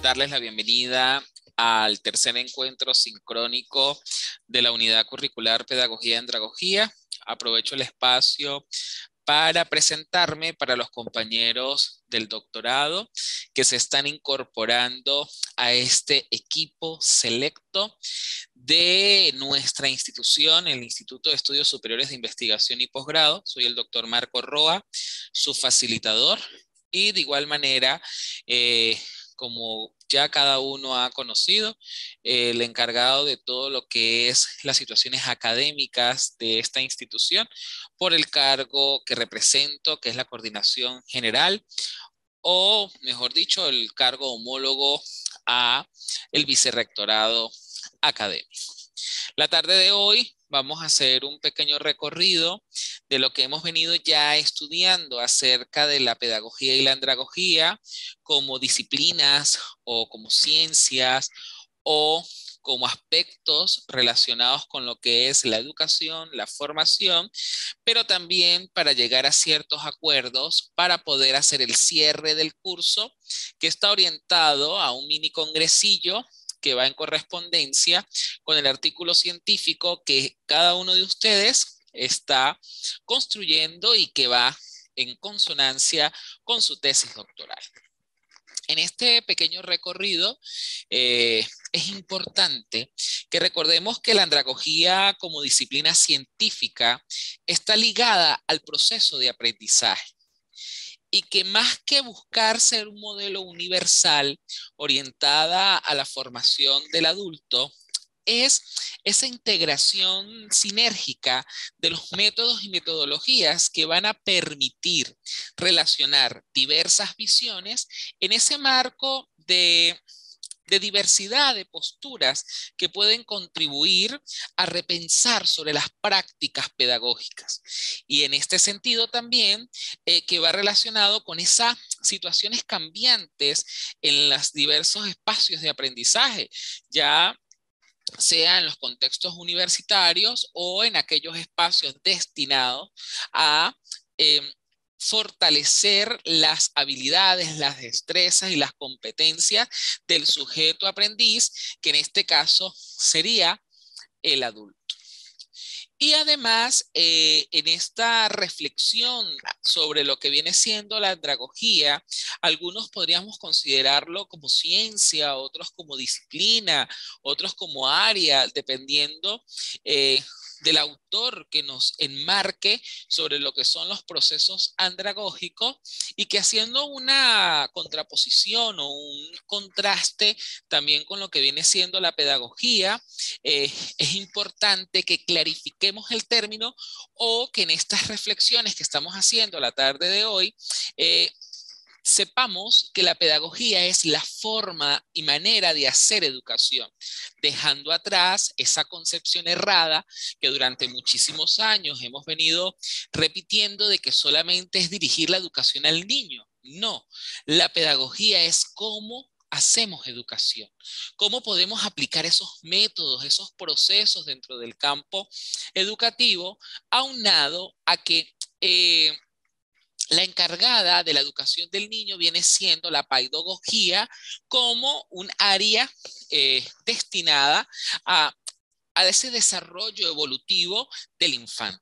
darles la bienvenida al tercer encuentro sincrónico de la Unidad Curricular Pedagogía y Andragogía. Aprovecho el espacio para presentarme para los compañeros del doctorado que se están incorporando a este equipo selecto de nuestra institución, el Instituto de Estudios Superiores de Investigación y Posgrado. Soy el doctor Marco Roa, su facilitador, y de igual manera, como ya cada uno ha conocido, el encargado de todo lo que es las situaciones académicas de esta institución por el cargo que represento, que es la coordinación general, o mejor dicho, el cargo homólogo a el vicerrectorado académico. La tarde de hoy vamos a hacer un pequeño recorrido de lo que hemos venido ya estudiando acerca de la pedagogía y la andragogía como disciplinas o como ciencias o como aspectos relacionados con lo que es la educación, la formación, pero también para llegar a ciertos acuerdos para poder hacer el cierre del curso, que está orientado a un mini congresillo que va en correspondencia con el artículo científico que cada uno de ustedes está construyendo y que va en consonancia con su tesis doctoral. En este pequeño recorrido es importante que recordemos que la andragogía como disciplina científica está ligada al proceso de aprendizaje y que más que buscar ser un modelo universal orientada a la formación del adulto, es esa integración sinérgica de los métodos y metodologías que van a permitir relacionar diversas visiones en ese marco de diversidad de posturas que pueden contribuir a repensar sobre las prácticas pedagógicas. Y en este sentido también que va relacionado con esas situaciones cambiantes en los diversos espacios de aprendizaje, ya sea en los contextos universitarios o en aquellos espacios destinados a fortalecer las habilidades, las destrezas y las competencias del sujeto aprendiz, que en este caso sería el adulto. Y además, en esta reflexión sobre lo que viene siendo la andragogía, algunos podríamos considerarlo como ciencia, otros como disciplina, otros como área, dependiendo del autor que nos enmarque sobre lo que son los procesos andragógicos, y que haciendo una contraposición o un contraste también con lo que viene siendo la pedagogía, es importante que clarifiquemos el término, o que en estas reflexiones que estamos haciendo la tarde de hoy, sepamos que la pedagogía es la forma y manera de hacer educación, dejando atrás esa concepción errada que durante muchísimos años hemos venido repitiendo de que solamente es dirigir la educación al niño. No, la pedagogía es cómo hacemos educación, cómo podemos aplicar esos métodos, esos procesos dentro del campo educativo, aunado a que la encargada de la educación del niño viene siendo la pedagogía como un área destinada a ese desarrollo evolutivo del infante.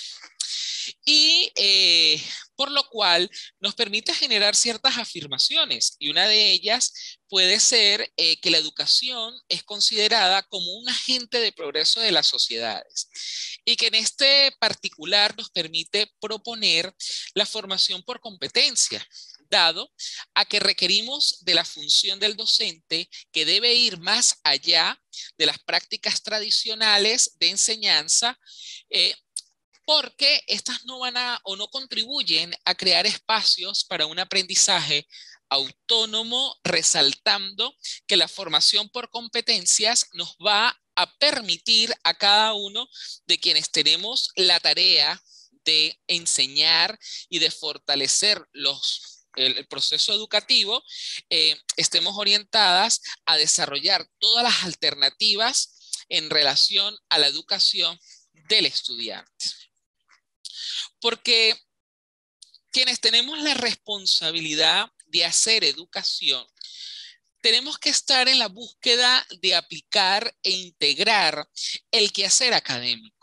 Y por lo cual nos permite generar ciertas afirmaciones, y una de ellas puede ser que la educación es considerada como un agente de progreso de las sociedades, y que en este particular nos permite proponer la formación por competencia, dado a que requerimos de la función del docente, que debe ir más allá de las prácticas tradicionales de enseñanza, porque estas no van a o no contribuyen a crear espacios para un aprendizaje autónomo, resaltando que la formación por competencias nos va a permitir a cada uno de quienes tenemos la tarea de enseñar y de fortalecer el proceso educativo, estemos orientadas a desarrollar todas las alternativas en relación a la educación del estudiante. Porque quienes tenemos la responsabilidad de hacer educación, tenemos que estar en la búsqueda de aplicar e integrar el quehacer académico.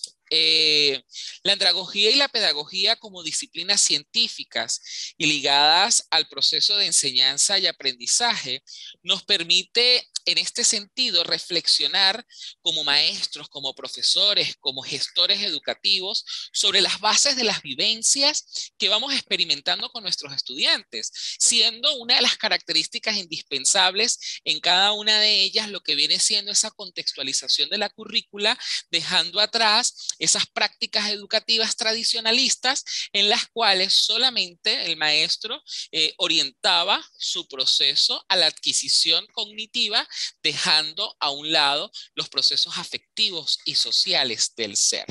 La andragogía y la pedagogía como disciplinas científicas y ligadas al proceso de enseñanza y aprendizaje nos permite en este sentido reflexionar como maestros, como profesores, como gestores educativos sobre las bases de las vivencias que vamos experimentando con nuestros estudiantes, siendo una de las características indispensables en cada una de ellas lo que viene siendo esa contextualización de la currícula, dejando atrás esas prácticas educativas tradicionalistas en las cuales solamente el maestro orientaba su proceso a la adquisición cognitiva, dejando a un lado los procesos afectivos y sociales del ser.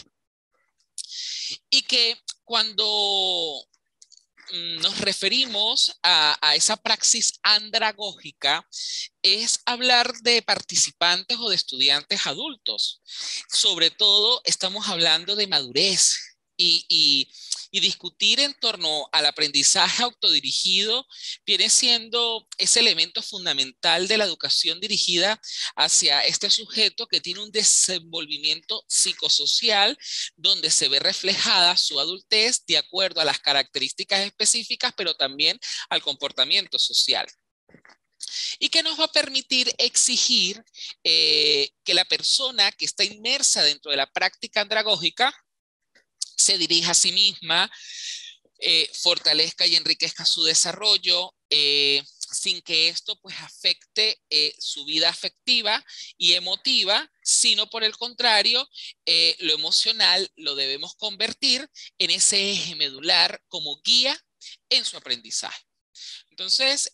Y que cuando nos referimos a esa praxis andragógica, es hablar de participantes o de estudiantes adultos. Sobre todo estamos hablando de madurez y discutir en torno al aprendizaje autodirigido viene siendo ese elemento fundamental de la educación dirigida hacia este sujeto que tiene un desenvolvimiento psicosocial donde se ve reflejada su adultez de acuerdo a las características específicas, pero también al comportamiento social. Y que nos va a permitir exigir que la persona que está inmersa dentro de la práctica andragógica se dirija a sí misma, fortalezca y enriquezca su desarrollo, sin que esto pues afecte su vida afectiva y emotiva, sino por el contrario, lo emocional lo debemos convertir en ese eje medular como guía en su aprendizaje. Entonces,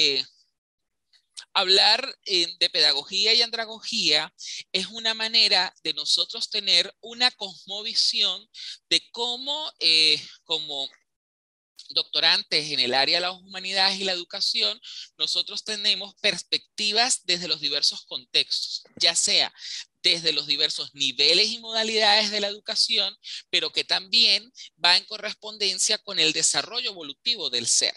hablar de pedagogía y andragogía es una manera de nosotros tener una cosmovisión de cómo, como doctorantes en el área de las humanidades y la educación, nosotros tenemos perspectivas desde los diversos contextos, ya sea desde los diversos niveles y modalidades de la educación, pero que también va en correspondencia con el desarrollo evolutivo del ser.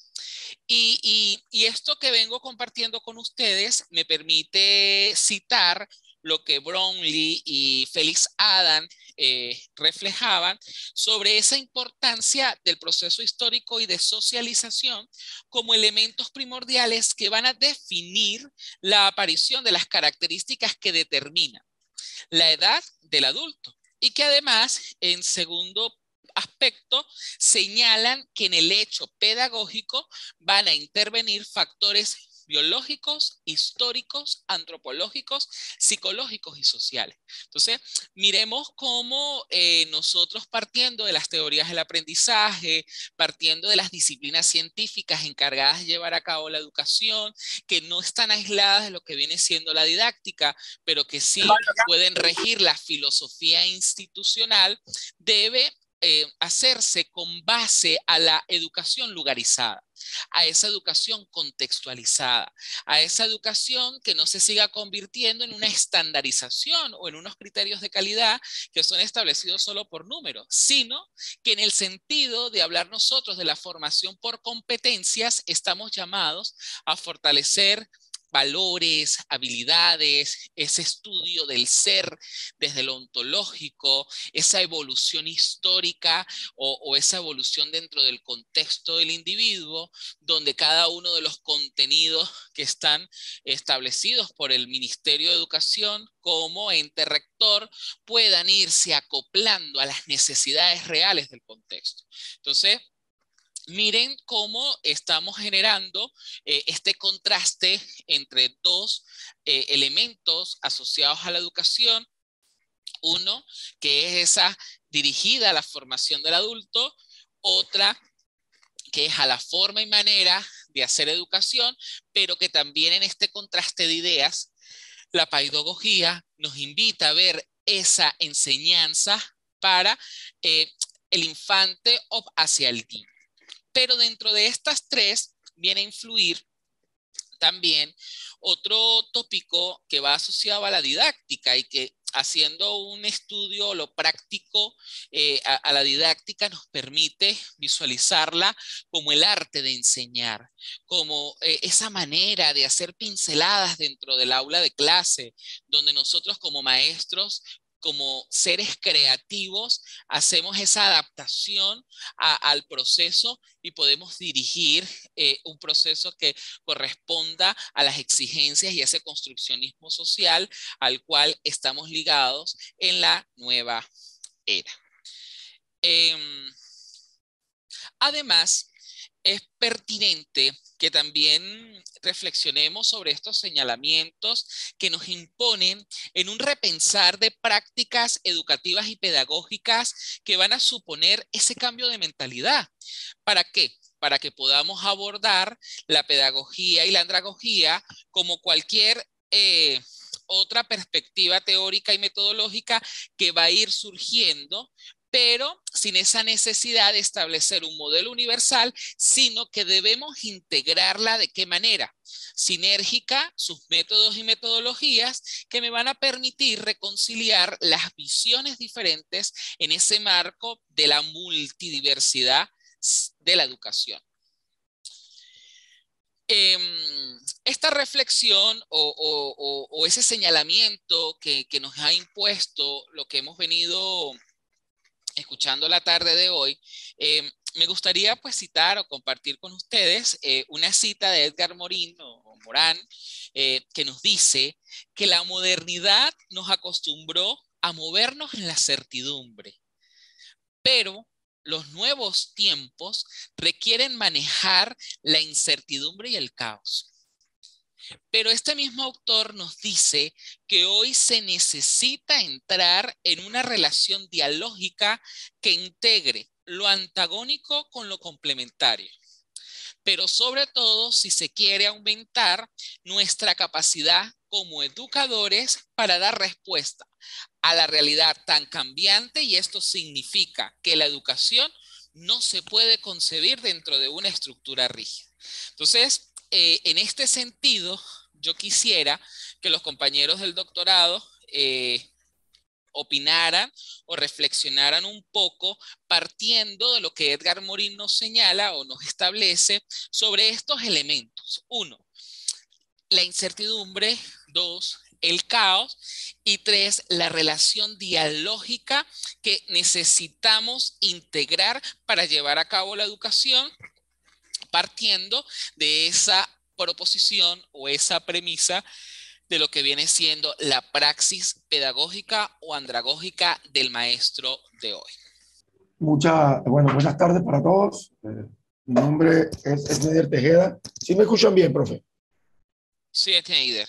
Y esto que vengo compartiendo con ustedes me permite citar lo que Brownlee y Félix Adam reflejaban sobre esa importancia del proceso histórico y de socialización como elementos primordiales que van a definir la aparición de las características que determinan la edad del adulto y que además, en segundo aspecto, señalan que en el hecho pedagógico van a intervenir factores biológicos, históricos, antropológicos, psicológicos y sociales. Entonces, miremos cómo nosotros partiendo de las teorías del aprendizaje, partiendo de las disciplinas científicas encargadas de llevar a cabo la educación, que no están aisladas de lo que viene siendo la didáctica, pero que sí pueden regir la filosofía institucional, debe hacerse con base a la educación lugarizada, a esa educación contextualizada, a esa educación que no se siga convirtiendo en una estandarización o en unos criterios de calidad que son establecidos solo por números, sino que en el sentido de hablar nosotros de la formación por competencias, estamos llamados a fortalecer valores, habilidades, ese estudio del ser desde lo ontológico, esa evolución histórica o esa evolución dentro del contexto del individuo, donde cada uno de los contenidos que están establecidos por el Ministerio de Educación como ente rector puedan irse acoplando a las necesidades reales del contexto. Entonces, miren cómo estamos generando este contraste entre dos elementos asociados a la educación. Uno, que es esa dirigida a la formación del adulto. Otra, que es a la forma y manera de hacer educación, pero que también en este contraste de ideas, la pedagogía nos invita a ver esa enseñanza para el infante o hacia el niño. Pero dentro de estas tres viene a influir también otro tópico que va asociado a la didáctica y que haciendo un estudio, lo práctico a la didáctica nos permite visualizarla como el arte de enseñar, como esa manera de hacer pinceladas dentro del aula de clase, donde nosotros como maestros, como seres creativos, hacemos esa adaptación al proceso y podemos dirigir un proceso que corresponda a las exigencias y ese construccionismo social al cual estamos ligados en la nueva era. Eh, Además, es pertinente que también reflexionemos sobre estos señalamientos que nos imponen en un repensar de prácticas educativas y pedagógicas que van a suponer ese cambio de mentalidad. ¿Para qué? Para que podamos abordar la pedagogía y la andragogía como cualquier otra perspectiva teórica y metodológica que va a ir surgiendo, pero sin esa necesidad de establecer un modelo universal, sino que debemos integrarla de qué manera. Sinérgica, sus métodos y metodologías que me van a permitir reconciliar las visiones diferentes en ese marco de la multidiversidad de la educación. Esta reflexión o ese señalamiento que nos ha impuesto lo que hemos venido escuchando la tarde de hoy, me gustaría pues citar o compartir con ustedes una cita de Edgar Morin o Morán que nos dice que la modernidad nos acostumbró a movernos en la certidumbre, pero los nuevos tiempos requieren manejar la incertidumbre y el caos. Pero este mismo autor nos dice que hoy se necesita entrar en una relación dialógica que integre lo antagónico con lo complementario, pero sobre todo si se quiere aumentar nuestra capacidad como educadores para dar respuesta a la realidad tan cambiante, y esto significa que la educación no se puede concebir dentro de una estructura rígida. Entonces, en este sentido, yo quisiera que los compañeros del doctorado opinaran o reflexionaran un poco partiendo de lo que Edgar Morin nos señala o nos establece sobre estos elementos. 1, la incertidumbre. 2, el caos. Y 3, la relación dialógica que necesitamos integrar para llevar a cabo la educación, partiendo de esa proposición o esa premisa de lo que viene siendo la praxis pedagógica o andragógica del maestro de hoy. Buenas tardes para todos. Mi nombre es Schneider Tejeda. ¿Sí me escuchan bien, profe? Sí, Schneider.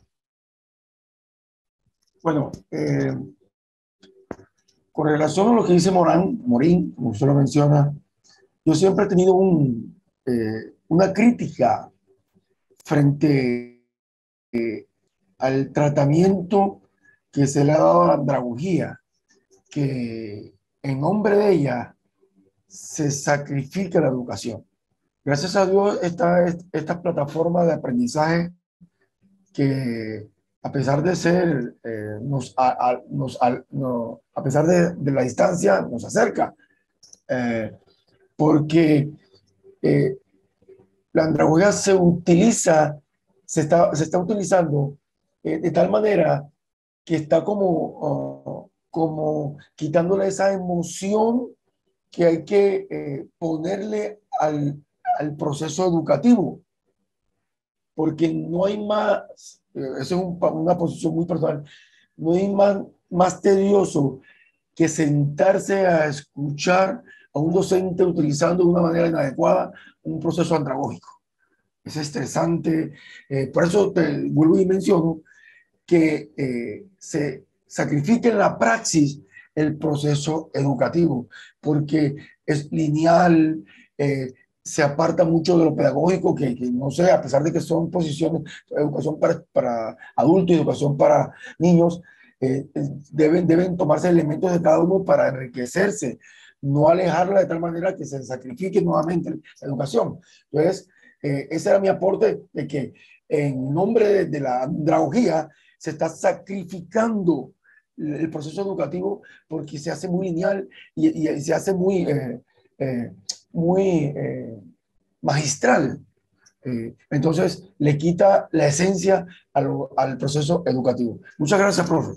Bueno, con relación a lo que dice Morín, como usted lo menciona, yo siempre he tenido una crítica frente al tratamiento que se le ha dado a la andragogía, que en nombre de ella se sacrifica la educación. Gracias a Dios está esta plataforma de aprendizaje que a pesar de ser, a pesar de la distancia, nos acerca, porque la andragogía se está utilizando de tal manera que está como quitándole esa emoción que hay que ponerle al proceso educativo, porque no hay más, esa es una posición muy personal, no hay más tedioso que sentarse a escuchar a un docente utilizando de una manera inadecuada un proceso andragógico. Es estresante, por eso te vuelvo y menciono que se sacrifique en la praxis el proceso educativo, porque es lineal, se aparta mucho de lo pedagógico, que no sé, a pesar de que son posiciones, educación para adultos y educación para niños, deben tomarse elementos de cada uno para enriquecerse, no alejarla de tal manera que se sacrifique nuevamente la educación. Entonces, ese era mi aporte, de que en nombre de la andragogía se está sacrificando el proceso educativo porque se hace muy lineal y se hace muy, eh, muy magistral. Entonces, le quita la esencia al proceso educativo. Muchas gracias, profe.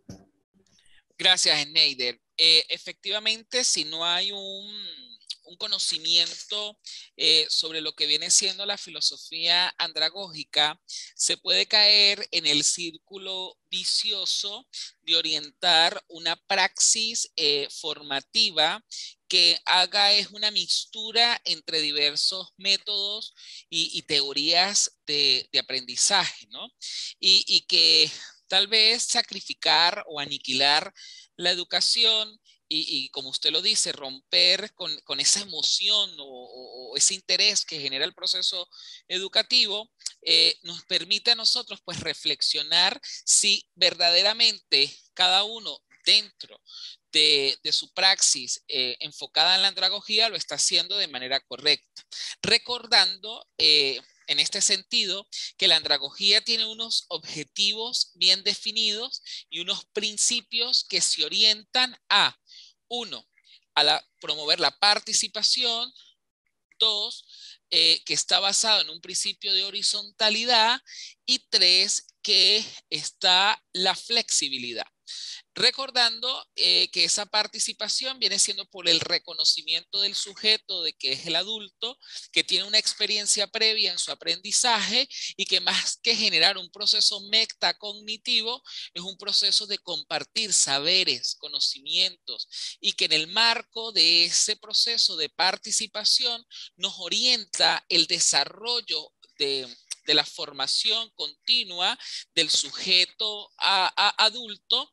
Gracias, Neider. Efectivamente, si no hay un conocimiento sobre lo que viene siendo la filosofía andragógica, se puede caer en el círculo vicioso de orientar una praxis formativa que haga es una mixtura entre diversos métodos y teorías de aprendizaje, ¿no? Y que tal vez sacrificar o aniquilar la educación y como usted lo dice, romper con esa emoción o ese interés que genera el proceso educativo, nos permite a nosotros pues reflexionar si verdaderamente cada uno dentro de su praxis enfocada en la andragogía lo está haciendo de manera correcta. Recordando en este sentido que la andragogía tiene unos objetivos bien definidos y unos principios que se orientan a, uno, promover la participación, dos, que está basado en un principio de horizontalidad y tres, que está la flexibilidad. Recordando que esa participación viene siendo por el reconocimiento del sujeto de que es el adulto, que tiene una experiencia previa en su aprendizaje y que más que generar un proceso metacognitivo, es un proceso de compartir saberes, conocimientos y que en el marco de ese proceso de participación nos orienta el desarrollo de la formación continua del sujeto adulto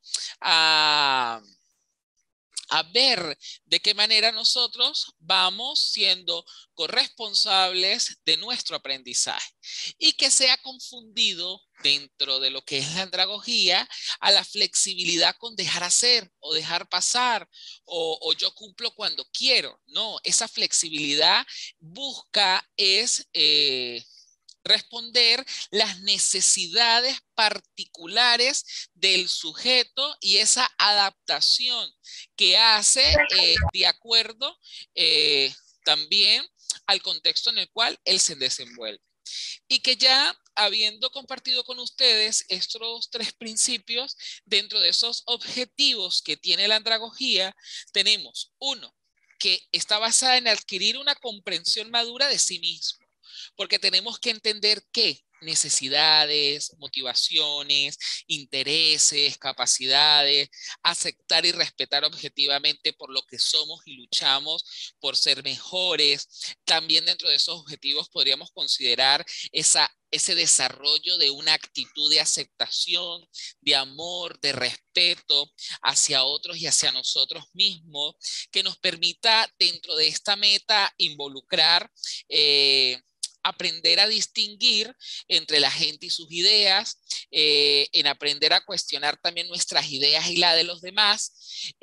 a, a ver de qué manera nosotros vamos siendo corresponsables de nuestro aprendizaje y que sea confundido dentro de lo que es la andragogía a la flexibilidad con dejar hacer o dejar pasar o yo cumplo cuando quiero. No, esa flexibilidad busca es responder las necesidades particulares del sujeto y esa adaptación que hace de acuerdo también al contexto en el cual él se desenvuelve. Y que ya habiendo compartido con ustedes estos tres principios, dentro de esos objetivos que tiene la andragogía, tenemos uno, que está basada en adquirir una comprensión madura de sí mismo, porque tenemos que entender que necesidades, motivaciones, intereses, capacidades, aceptar y respetar objetivamente por lo que somos y luchamos por ser mejores. También dentro de esos objetivos podríamos considerar ese desarrollo de una actitud de aceptación, de amor, de respeto hacia otros y hacia nosotros mismos, que nos permita dentro de esta meta involucrar aprender a distinguir entre la gente y sus ideas, en aprender a cuestionar también nuestras ideas y la de los demás,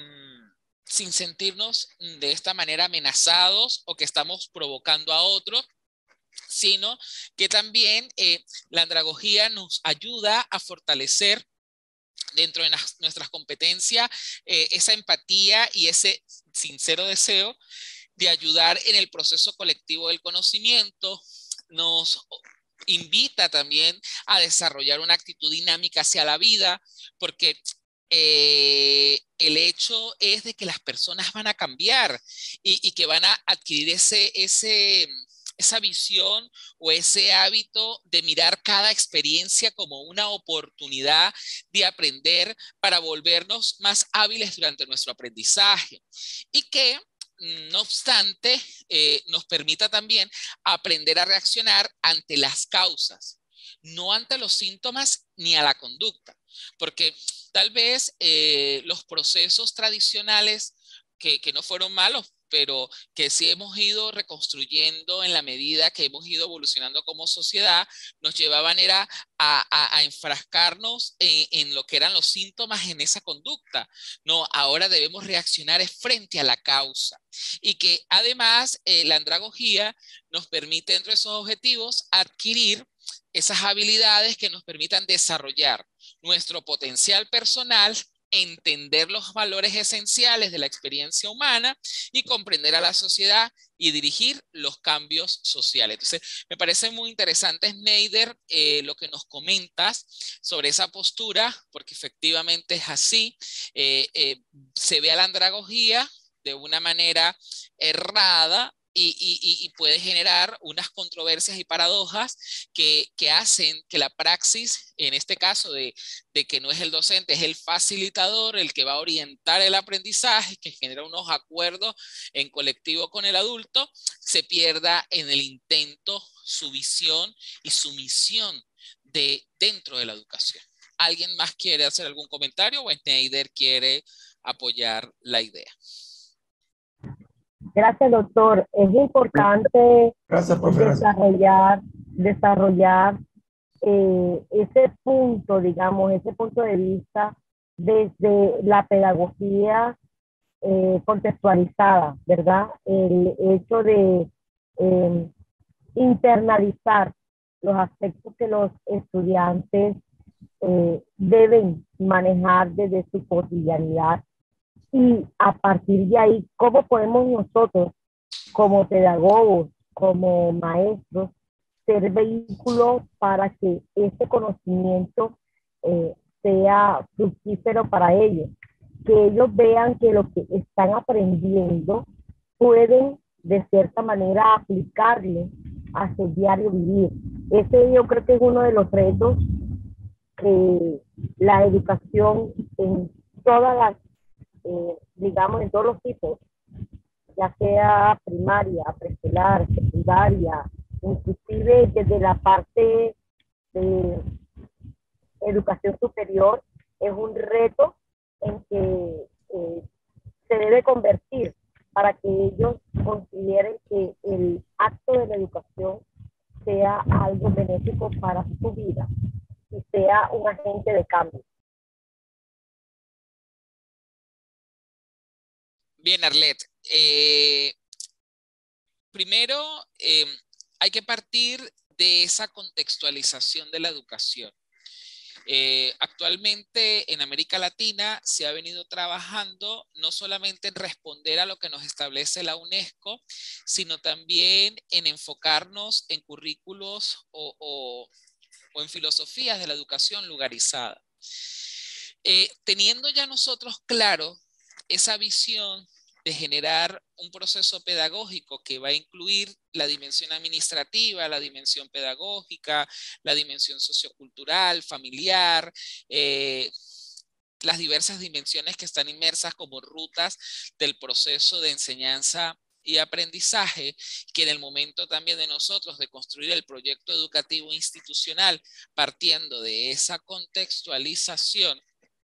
sin sentirnos de esta manera amenazados o que estamos provocando a otros, sino que también la andragogía nos ayuda a fortalecer dentro de nuestras competencias esa empatía y ese sincero deseo de ayudar en el proceso colectivo del conocimiento. Nos invita también a desarrollar una actitud dinámica hacia la vida, porque el hecho es de que las personas van a cambiar y que van a adquirir esa visión o ese hábito de mirar cada experiencia como una oportunidad de aprender para volvernos más hábiles durante nuestro aprendizaje y que no obstante, nos permita también aprender a reaccionar ante las causas, no ante los síntomas ni a la conducta, porque tal vez los procesos tradicionales que no fueron malos, pero que sí hemos ido reconstruyendo en la medida que hemos ido evolucionando como sociedad, nos llevaban era a enfrascarnos en lo que eran los síntomas en esa conducta. No, ahora debemos reaccionar frente a la causa y que además la andragogía nos permite dentro de esos objetivos adquirir esas habilidades que nos permitan desarrollar nuestro potencial personal entender los valores esenciales de la experiencia humana y comprender a la sociedad y dirigir los cambios sociales. Entonces, me parece muy interesante, Snyder, lo que nos comentas sobre esa postura, porque efectivamente es así. Se ve a la andragogía de una manera errada y puede generar unas controversias y paradojas que hacen que la praxis, en este caso de que no es el docente, es el facilitador, el que va a orientar el aprendizaje, que genera unos acuerdos en colectivo con el adulto, se pierda en el intento, su visión y su misión dentro de la educación. ¿Alguien más quiere hacer algún comentario o Snyder quiere apoyar la idea? Gracias, doctor. Es importante Gracias, profe. desarrollar ese punto, digamos, ese punto de vista desde la pedagogía contextualizada, ¿verdad? El hecho de internalizar los aspectos que los estudiantes deben manejar desde su cotidianidad y a partir de ahí, ¿cómo podemos nosotros como pedagogos, como maestros, ser vehículos para que ese conocimiento sea fructífero para ellos? Que ellos vean que lo que están aprendiendo pueden de cierta manera aplicarlo a su diario vivir. Ese yo creo que es uno de los retos que la educación en todas las, digamos, en todos los tipos, ya sea primaria, preescolar, secundaria, inclusive desde la parte de educación superior, es un reto en que se debe convertir para que ellos consideren que el acto de la educación sea algo benéfico para su vida y sea un agente de cambio. Bien, Arlet. Primero, hay que partir de esa contextualización de la educación. Actualmente en América Latina se ha venido trabajando no solamente en responder a lo que nos establece la UNESCO, sino también en enfocarnos en currículos o en filosofías de la educación lugarizada. Teniendo ya nosotros claro esa visión de generar un proceso pedagógico que va a incluir la dimensión administrativa, la dimensión pedagógica, la dimensión sociocultural, familiar, las diversas dimensiones que están inmersas como rutas del proceso de enseñanza y aprendizaje, que en el momento también de nosotros de construir el proyecto educativo institucional, partiendo de esa contextualización,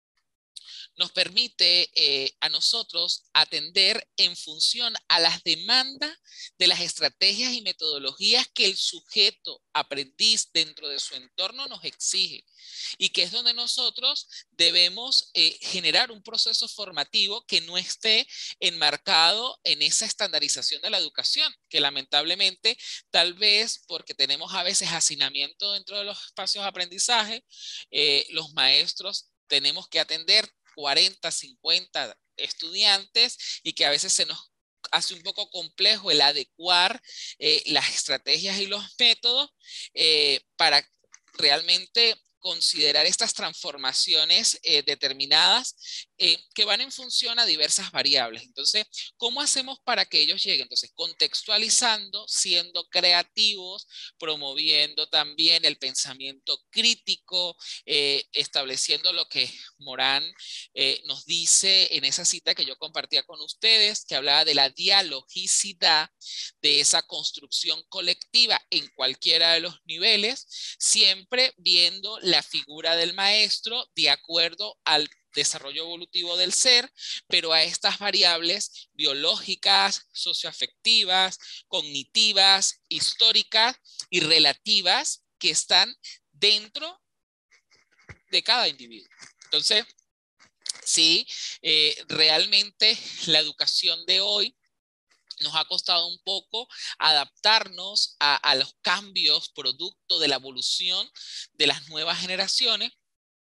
nos permite a nosotros atender en función a las demandas de las estrategias y metodologías que el sujeto aprendiz dentro de su entorno nos exige y que es donde nosotros debemos generar un proceso formativo que no esté enmarcado en esa estandarización de la educación, que lamentablemente tal vez porque tenemos a veces hacinamiento dentro de los espacios de aprendizaje, los maestros tenemos que atender 40, 50 estudiantes y que a veces se nos hace un poco complejo el adecuar las estrategias y los métodos para realmente considerar estas transformaciones determinadas que van en función a diversas variables. Entonces, ¿cómo hacemos para que ellos lleguen? Entonces, contextualizando, siendo creativos, promoviendo también el pensamiento crítico, estableciendo lo que Morán nos dice en esa cita que yo compartía con ustedes, que hablaba de la dialogicidad de esa construcción colectiva en cualquiera de los niveles, siempre viendo la figura del maestro de acuerdo al desarrollo evolutivo del ser, pero a estas variables biológicas, socioafectivas, cognitivas, históricas y relativas que están dentro de cada individuo. Entonces, sí, realmente la educación de hoy nos ha costado un poco adaptarnos a los cambios producto de la evolución de las nuevas generaciones,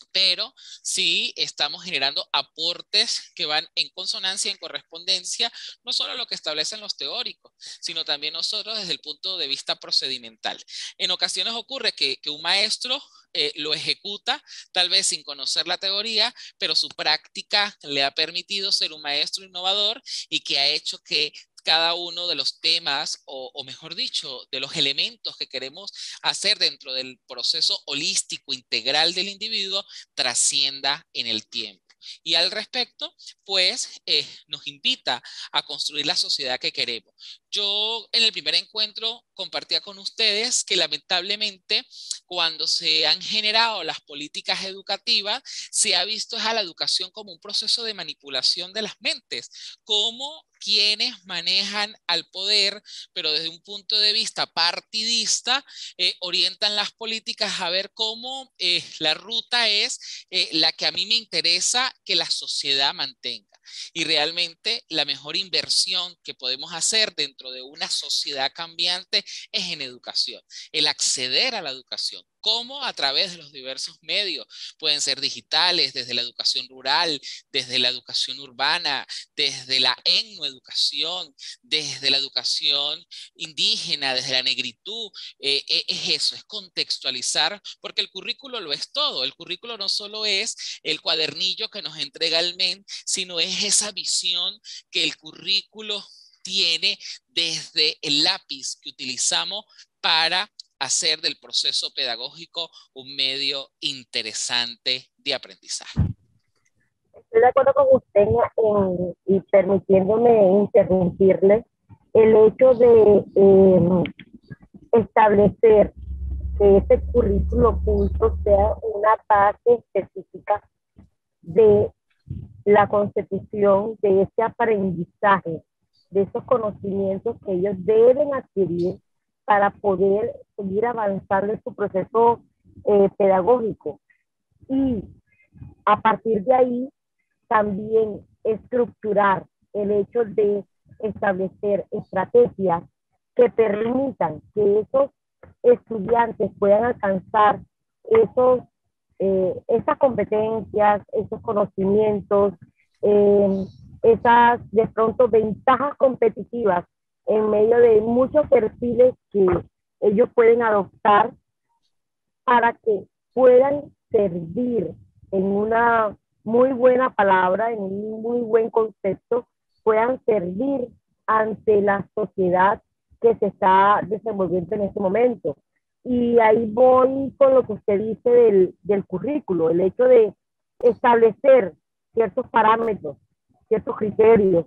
pero sí estamos generando aportes que van en consonancia, en correspondencia, no solo a lo que establecen los teóricos, sino también nosotros desde el punto de vista procedimental. En ocasiones ocurre que un maestro lo ejecuta, tal vez sin conocer la teoría, pero su práctica le ha permitido ser un maestro innovador y que ha hecho que cada uno de los temas, o mejor dicho, de los elementos que queremos hacer dentro del proceso holístico integral del individuo, trascienda en el tiempo. Y al respecto, pues nos invita a construir la sociedad que queremos. Yo en el primer encuentro compartía con ustedes que lamentablemente cuando se han generado las políticas educativas, se ha visto a la educación como un proceso de manipulación de las mentes, como quienes manejan al poder, pero desde un punto de vista partidista, orientan las políticas a ver cómo la ruta es la que a mí me interesa que la sociedad mantenga. Y realmente la mejor inversión que podemos hacer dentro de una sociedad cambiante es en educación, el acceder a la educación. ¿Cómo? A través de los diversos medios. Pueden ser digitales, desde la educación rural, desde la educación urbana, desde la etnoeducación, desde la educación indígena, desde la negritud. Es eso, es contextualizar, porque el currículo lo es todo. El currículo no solo es el cuadernillo que nos entrega el MEN, sino es esa visión que el currículo tiene desde el lápiz que utilizamos para hacer del proceso pedagógico un medio interesante de aprendizaje. Estoy de acuerdo con usted y permitiéndome interrumpirle, el hecho de establecer que ese currículo oculto sea una base específica de la constitución de ese aprendizaje, de esos conocimientos que ellos deben adquirir para poder seguir avanzando en su proceso pedagógico. Y a partir de ahí, también estructurar el hecho de establecer estrategias que permitan que esos estudiantes puedan alcanzar esas competencias, esos conocimientos, esas de pronto ventajas competitivas en medio de muchos perfiles que ellos pueden adoptar para que puedan servir en una muy buena palabra, en un muy buen concepto, puedan servir ante la sociedad que se está desenvolviendo en este momento. Y ahí voy con lo que usted dice del currículo, el hecho de establecer ciertos parámetros, ciertos criterios,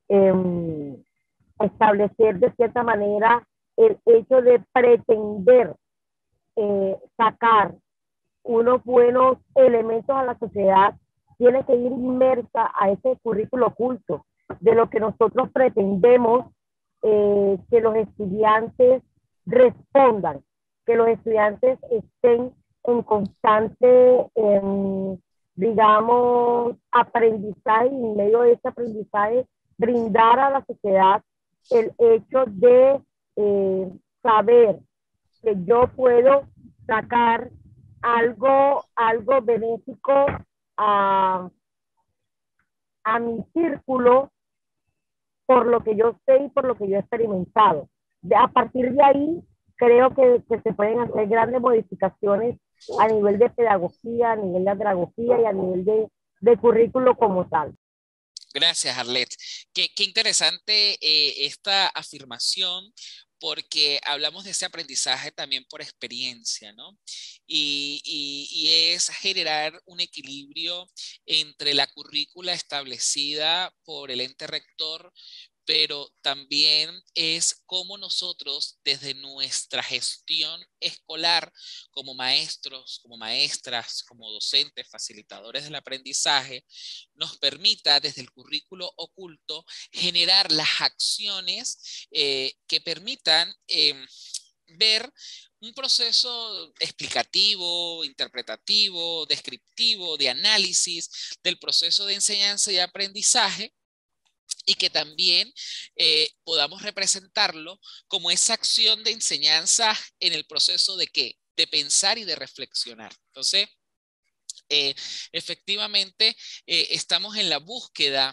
establecer de cierta manera el hecho de pretender sacar unos buenos elementos a la sociedad, tiene que ir inmersa a ese currículo oculto de lo que nosotros pretendemos que los estudiantes respondan, que los estudiantes estén en constante, digamos, aprendizaje, y en medio de ese aprendizaje brindar a la sociedad el hecho de saber que yo puedo sacar algo benéfico a mi círculo por lo que yo sé y por lo que yo he experimentado. A partir de ahí, creo que se pueden hacer grandes modificaciones a nivel de pedagogía, a nivel de andragogía y a nivel de currículo como tal. Gracias, Arlet. Qué interesante esta afirmación, porque hablamos de ese aprendizaje también por experiencia, ¿no? Y es generar un equilibrio entre la currícula establecida por el ente rector, pero también es cómo nosotros desde nuestra gestión escolar, como maestros, como maestras, como docentes, facilitadores del aprendizaje, nos permita desde el currículo oculto generar las acciones que permitan ver un proceso explicativo, interpretativo, descriptivo, de análisis del proceso de enseñanza y aprendizaje, y que también podamos representarlo como esa acción de enseñanza en el proceso de ¿qué? De pensar y de reflexionar. Entonces, Eh, Efectivamente, estamos en la búsqueda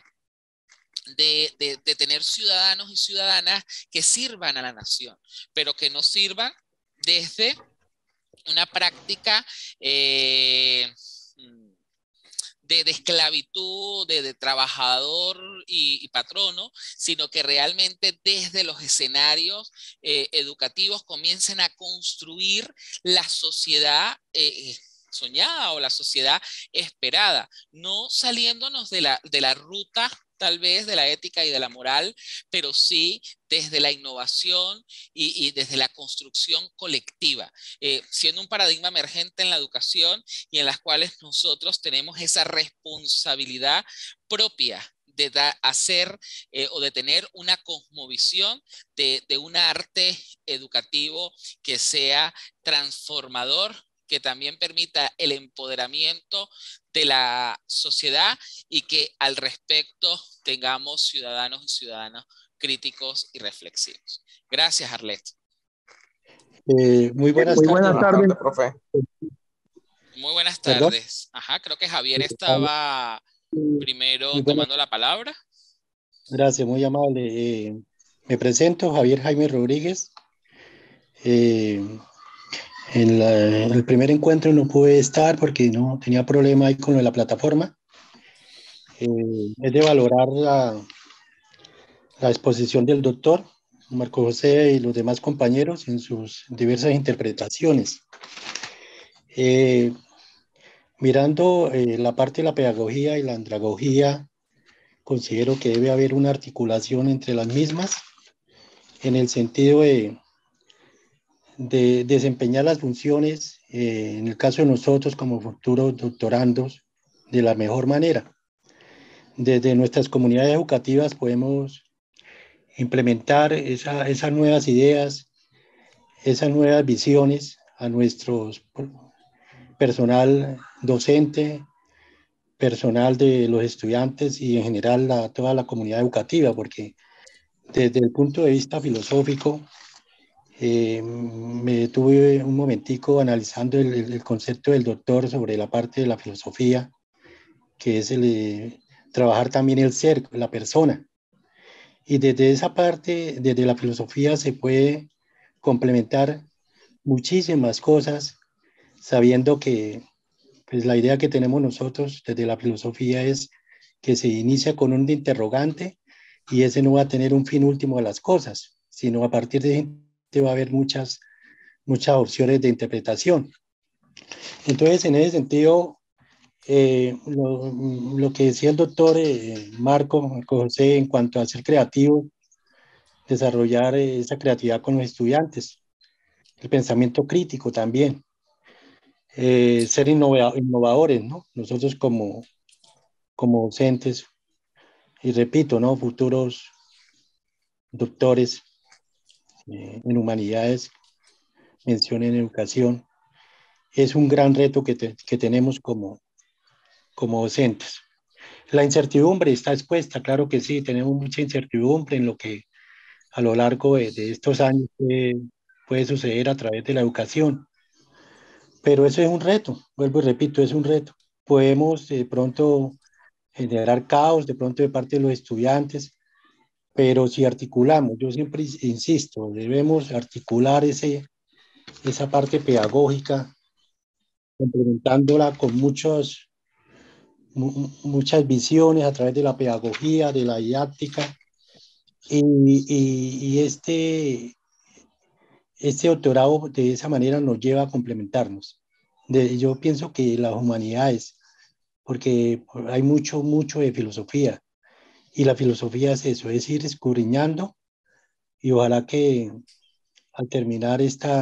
de tener ciudadanos y ciudadanas que sirvan a la nación, pero que no sirvan desde una práctica de esclavitud, de trabajador y patrono, sino que realmente desde los escenarios educativos comiencen a construir la sociedad soñada o la sociedad esperada, no saliéndonos de la ruta tal vez de la ética y de la moral, pero sí desde la innovación y desde la construcción colectiva, siendo un paradigma emergente en la educación y en las cuales nosotros tenemos esa responsabilidad propia de hacer o de tener una cosmovisión de un arte educativo que sea transformador, que también permita el empoderamiento de la sociedad y que al respecto tengamos ciudadanos y ciudadanas críticos y reflexivos. Gracias, Arlet. Muy buenas Muy tardes. buenas tardes. profe. Muy buenas ¿Perdón? tardes. Ajá, creo que Javier estaba primero Muy buenas, tomando la palabra. gracias, muy amable. Me presento, Javier Jaime Rodríguez. En el primer encuentro no pude estar porque no tenía problema ahí con lo de la plataforma. Es de valorar la exposición del doctor Marco José y los demás compañeros en sus diversas interpretaciones. Mirando la parte de la pedagogía y la andragogía, considero que debe haber una articulación entre las mismas en el sentido de desempeñar las funciones, en el caso de nosotros como futuros doctorandos, de la mejor manera. Desde nuestras comunidades educativas podemos implementar esas nuevas ideas, esas nuevas visiones a nuestro personal docente, personal de los estudiantes y en general a toda la comunidad educativa, porque desde el punto de vista filosófico, me detuve un momentico analizando el concepto del doctor sobre la parte de la filosofía, que es trabajar también el ser, la persona. Y desde esa parte, desde la filosofía, se puede complementar muchísimas cosas, sabiendo que pues, la idea que tenemos nosotros desde la filosofía es que se inicia con un interrogante y ese no va a tener un fin último a las cosas, sino a partir de ahí va a haber muchas opciones de interpretación. Entonces, en ese sentido, lo que decía el doctor Marco José en cuanto a ser creativo, desarrollar esa creatividad con los estudiantes, el pensamiento crítico también, ser innovadores, ¿no? Nosotros como docentes, y repito, ¿no? Futuros doctores en humanidades, mención en educación, es un gran reto que tenemos como docentes. La incertidumbre está expuesta, claro que sí, tenemos mucha incertidumbre en lo que a lo largo de estos años puede suceder a través de la educación, pero eso es un reto, vuelvo y repito, es un reto. Podemos de pronto generar caos de pronto de parte de los estudiantes, pero si articulamos, yo siempre insisto, debemos articular esa parte pedagógica, complementándola con muchas visiones a través de la pedagogía, de la didáctica, y este doctorado de esa manera nos lleva a complementarnos. Yo pienso que las humanidades, porque hay mucho de filosofía, y la filosofía es eso, es ir escudriñando, y ojalá que al terminar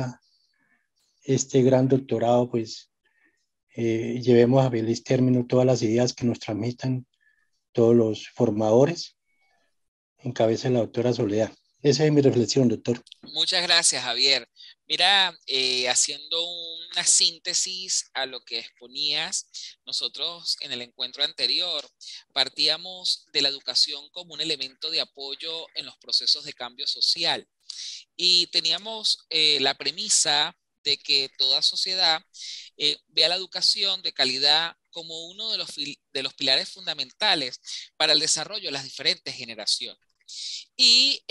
este gran doctorado, pues llevemos a feliz término todas las ideas que nos transmitan todos los formadores, en cabeza de la doctora Soledad. Esa es mi reflexión, doctor. Muchas gracias, Javier. Mira, haciendo una síntesis a lo que exponías, nosotros en el encuentro anterior partíamos de la educación como un elemento de apoyo en los procesos de cambio social y teníamos la premisa de que toda sociedad vea la educación de calidad como uno de los pilares fundamentales para el desarrollo de las diferentes generaciones. Y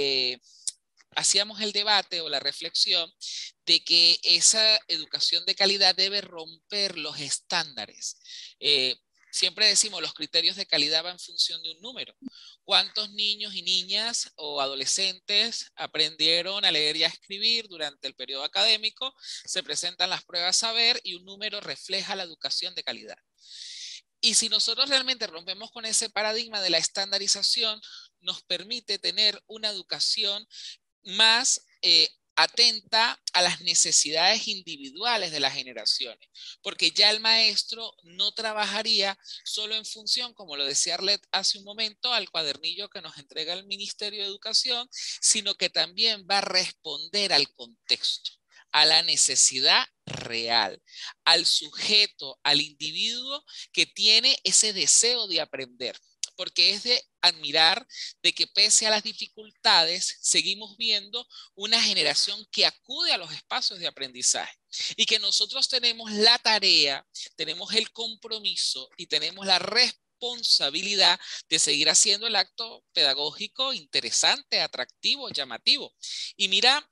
hacíamos el debate o la reflexión de que esa educación de calidad debe romper los estándares. Siempre decimos, los criterios de calidad van en función de un número. ¿Cuántos niños y niñas o adolescentes aprendieron a leer y a escribir durante el periodo académico? Se presentan las pruebas saber y un número refleja la educación de calidad. Y si nosotros realmente rompemos con ese paradigma de la estandarización, nos permite tener una educación más atenta a las necesidades individuales de las generaciones, porque ya el maestro no trabajaría solo en función, como lo decía Arlet hace un momento, al cuadernillo que nos entrega el Ministerio de Educación, sino que también va a responder al contexto, a la necesidad real, al sujeto, al individuo que tiene ese deseo de aprender. Porque es de admirar de que pese a las dificultades, seguimos viendo una generación que acude a los espacios de aprendizaje y que nosotros tenemos la tarea, tenemos el compromiso y tenemos la responsabilidad de seguir haciendo el acto pedagógico interesante, atractivo, llamativo. Y mira,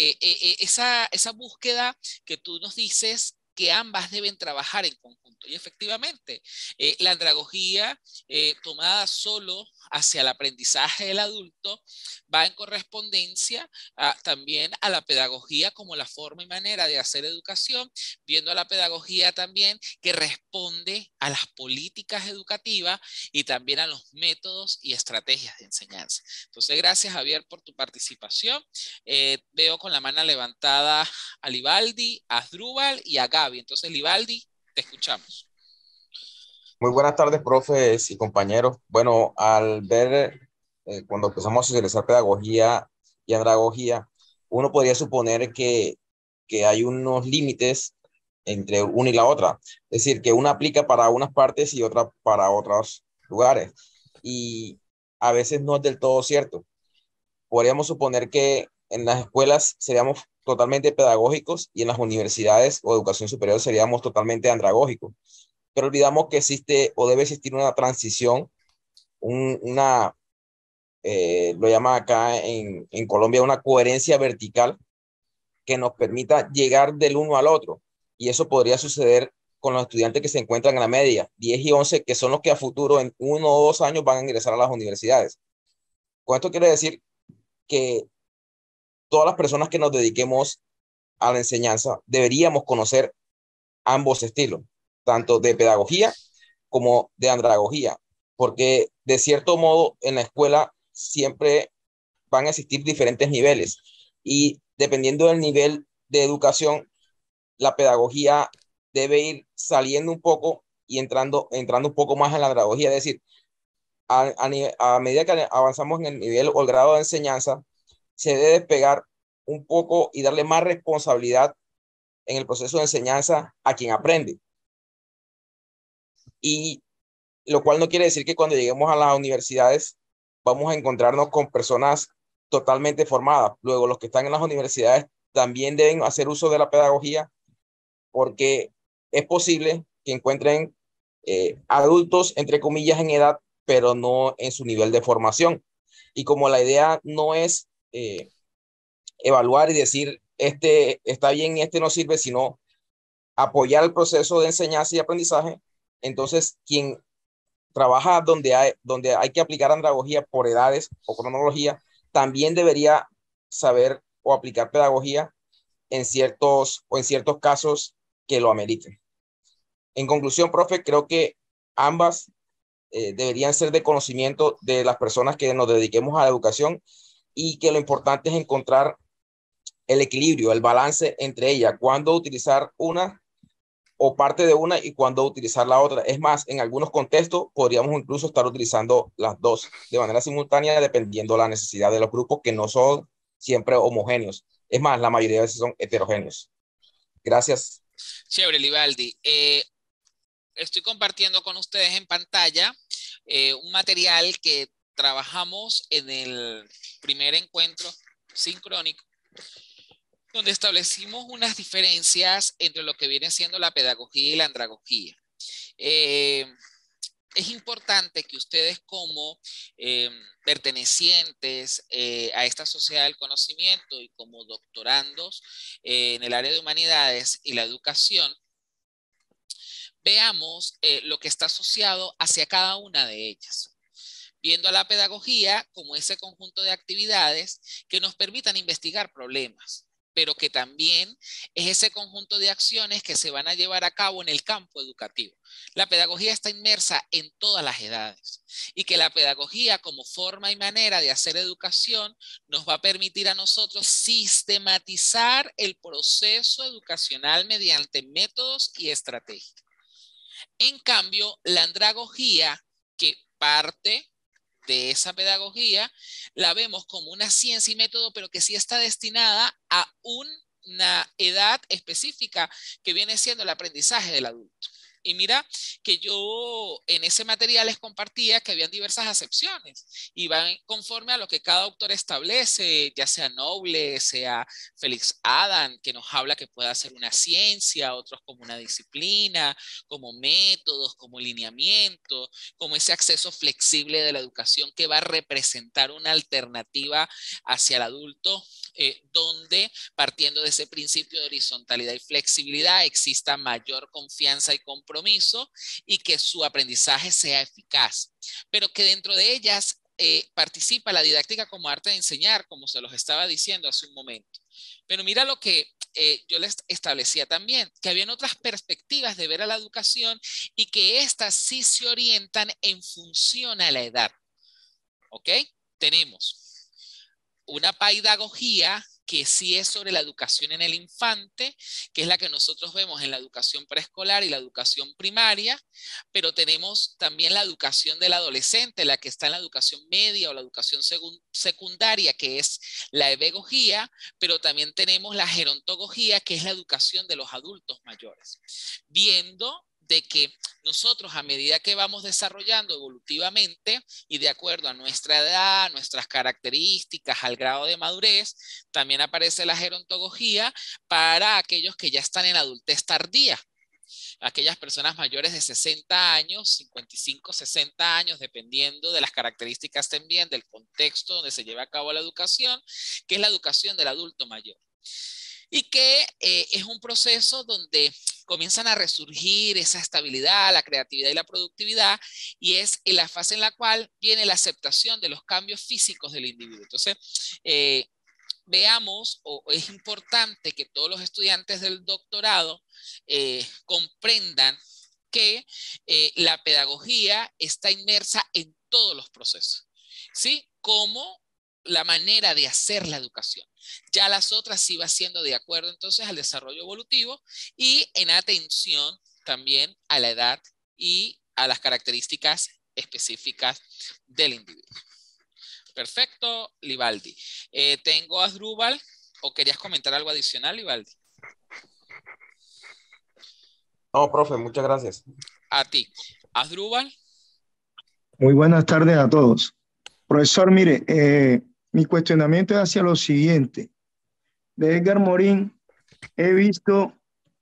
esa búsqueda que tú nos dices que ambas deben trabajar en conjunto. Y efectivamente, la andragogía tomada solo hacia el aprendizaje del adulto va en correspondencia también a la pedagogía como la forma y manera de hacer educación, viendo a la pedagogía también que responde a las políticas educativas y también a los métodos y estrategias de enseñanza. Entonces, gracias, Javier, por tu participación. Veo con la mano levantada a Libaldi, a Asdrúbal y a Gaby. Entonces, Libaldi, te escuchamos. Muy buenas tardes, profes y compañeros. Bueno, al ver cuando empezamos a socializar pedagogía y andragogía, uno podría suponer que hay unos límites entre una y la otra. Es decir, que una aplica para unas partes y otra para otros lugares. Y a veces no es del todo cierto. Podríamos suponer que en las escuelas seríamos totalmente pedagógicos y en las universidades o educación superior seríamos totalmente andragógicos. Pero olvidamos que existe o debe existir una transición, lo llama acá en Colombia una coherencia vertical que nos permita llegar del uno al otro. Y eso podría suceder con los estudiantes que se encuentran en la media, 10 y 11, que son los que a futuro, en 1 o 2 años, van a ingresar a las universidades. Con esto quiero decir que todas las personas que nos dediquemos a la enseñanza deberíamos conocer ambos estilos, tanto de pedagogía como de andragogía, porque de cierto modo en la escuela siempre van a existir diferentes niveles y dependiendo del nivel de educación, la pedagogía debe ir saliendo un poco y entrando un poco más en la andragogía, es decir, a medida que avanzamos en el nivel o el grado de enseñanza, se debe despegar un poco y darle más responsabilidad en el proceso de enseñanza a quien aprende. Y lo cual no quiere decir que cuando lleguemos a las universidades vamos a encontrarnos con personas totalmente formadas. Luego, los que están en las universidades también deben hacer uso de la pedagogía porque es posible que encuentren adultos, entre comillas, en edad, pero no en su nivel de formación. Y como la idea no es evaluar y decir, este está bien y este no sirve, sino apoyar el proceso de enseñanza y aprendizaje, entonces quien trabaja donde hay que aplicar andragogía por edades o cronología, también debería saber o aplicar pedagogía en ciertos casos que lo ameriten. En conclusión, profe, creo que ambas deberían ser de conocimiento de las personas que nos dediquemos a la educación y que lo importante es encontrar el equilibrio, el balance entre ellas, cuándo utilizar una o parte de una y cuándo utilizar la otra. Es más, en algunos contextos podríamos incluso estar utilizando las dos de manera simultánea dependiendo de la necesidad de los grupos que no son siempre homogéneos. Es más, la mayoría de veces son heterogéneos. Gracias. Chévere, Libaldi. Estoy compartiendo con ustedes en pantalla un material que trabajamos en el primer encuentro sincrónico, donde establecimos unas diferencias entre lo que viene siendo la pedagogía y la andragogía. Eh, es importante que ustedes como pertenecientes a esta sociedad del conocimiento y como doctorandos en el área de humanidades y la educación, veamos lo que está asociado hacia cada una de ellas, viendo a la pedagogía como ese conjunto de actividades que nos permitan investigar problemas, pero que también es ese conjunto de acciones que se van a llevar a cabo en el campo educativo. La pedagogía está inmersa en todas las edades y que la pedagogía como forma y manera de hacer educación nos va a permitir a nosotros sistematizar el proceso educacional mediante métodos y estrategias. En cambio, la andragogía, que parte de esa pedagogía, la vemos como una ciencia y método, pero que sí está destinada a una edad específica que viene siendo el aprendizaje del adulto. Y mira que yo en ese material les compartía que habían diversas acepciones y van conforme a lo que cada autor establece, ya sea Noble, sea Félix Adam, que nos habla que puede ser una ciencia, otros como una disciplina, como métodos, como lineamiento, como ese acceso flexible de la educación que va a representar una alternativa hacia el adulto, donde partiendo de ese principio de horizontalidad y flexibilidad exista mayor confianza y compromiso y que su aprendizaje sea eficaz, pero que dentro de ellas participa la didáctica como arte de enseñar, como se los estaba diciendo hace un momento. Pero mira lo que yo les establecía también, que habían otras perspectivas de ver a la educación y que éstas sí se orientan en función a la edad. ¿Ok? Tenemos una pedagogía que sí es sobre la educación en el infante, que es la que nosotros vemos en la educación preescolar y la educación primaria, pero tenemos también la educación del adolescente, la que está en la educación media o la educación secundaria, que es la edegogía, pero también tenemos la gerontología, que es la educación de los adultos mayores, viendo de que nosotros a medida que vamos desarrollando evolutivamente y de acuerdo a nuestra edad, nuestras características, al grado de madurez, también aparece la gerontología para aquellos que ya están en adultez tardía. Aquellas personas mayores de 60 años, 55, 60 años, dependiendo de las características también del contexto donde se lleva a cabo la educación, que es la educación del adulto mayor. Y que es un proceso donde comienzan a resurgir esa estabilidad, la creatividad y la productividad, y es en la fase en la cual viene la aceptación de los cambios físicos del individuo. Entonces, veamos, o es importante que todos los estudiantes del doctorado comprendan que la pedagogía está inmersa en todos los procesos, ¿sí? Como la manera de hacer la educación. Ya las otras sí va siendo de acuerdo entonces al desarrollo evolutivo y en atención también a la edad y a las características específicas del individuo. Perfecto, Libaldi. Tengo a Asdrúbal, ¿o querías comentar algo adicional, Libaldi? No, profe, muchas gracias. A ti. Asdrúbal. Muy buenas tardes a todos. Profesor, mire, mi cuestionamiento es hacia lo siguiente. De Edgar Morin he visto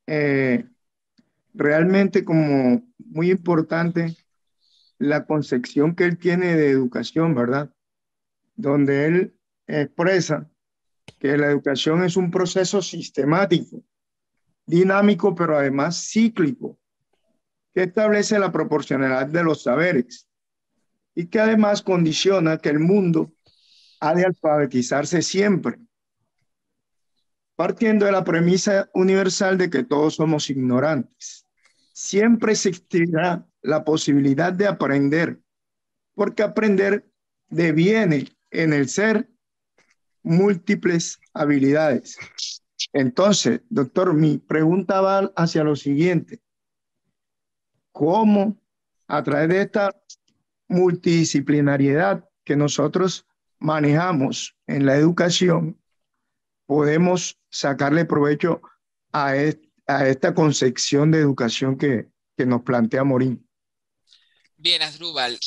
realmente como muy importante la concepción que él tiene de educación, ¿verdad? Donde él expresa que la educación es un proceso sistemático, dinámico, pero además cíclico, que establece la proporcionalidad de los saberes y que además condiciona que el mundo ha de alfabetizarse siempre, partiendo de la premisa universal de que todos somos ignorantes. Siempre existirá la posibilidad de aprender, porque aprender deviene en el ser múltiples habilidades. Entonces, doctor, mi pregunta va hacia lo siguiente. ¿Cómo a través de esta multidisciplinariedad que nosotros manejamos en la educación podemos sacarle provecho a esta concepción de educación que nos plantea Morín? Bien, Asdrúbal.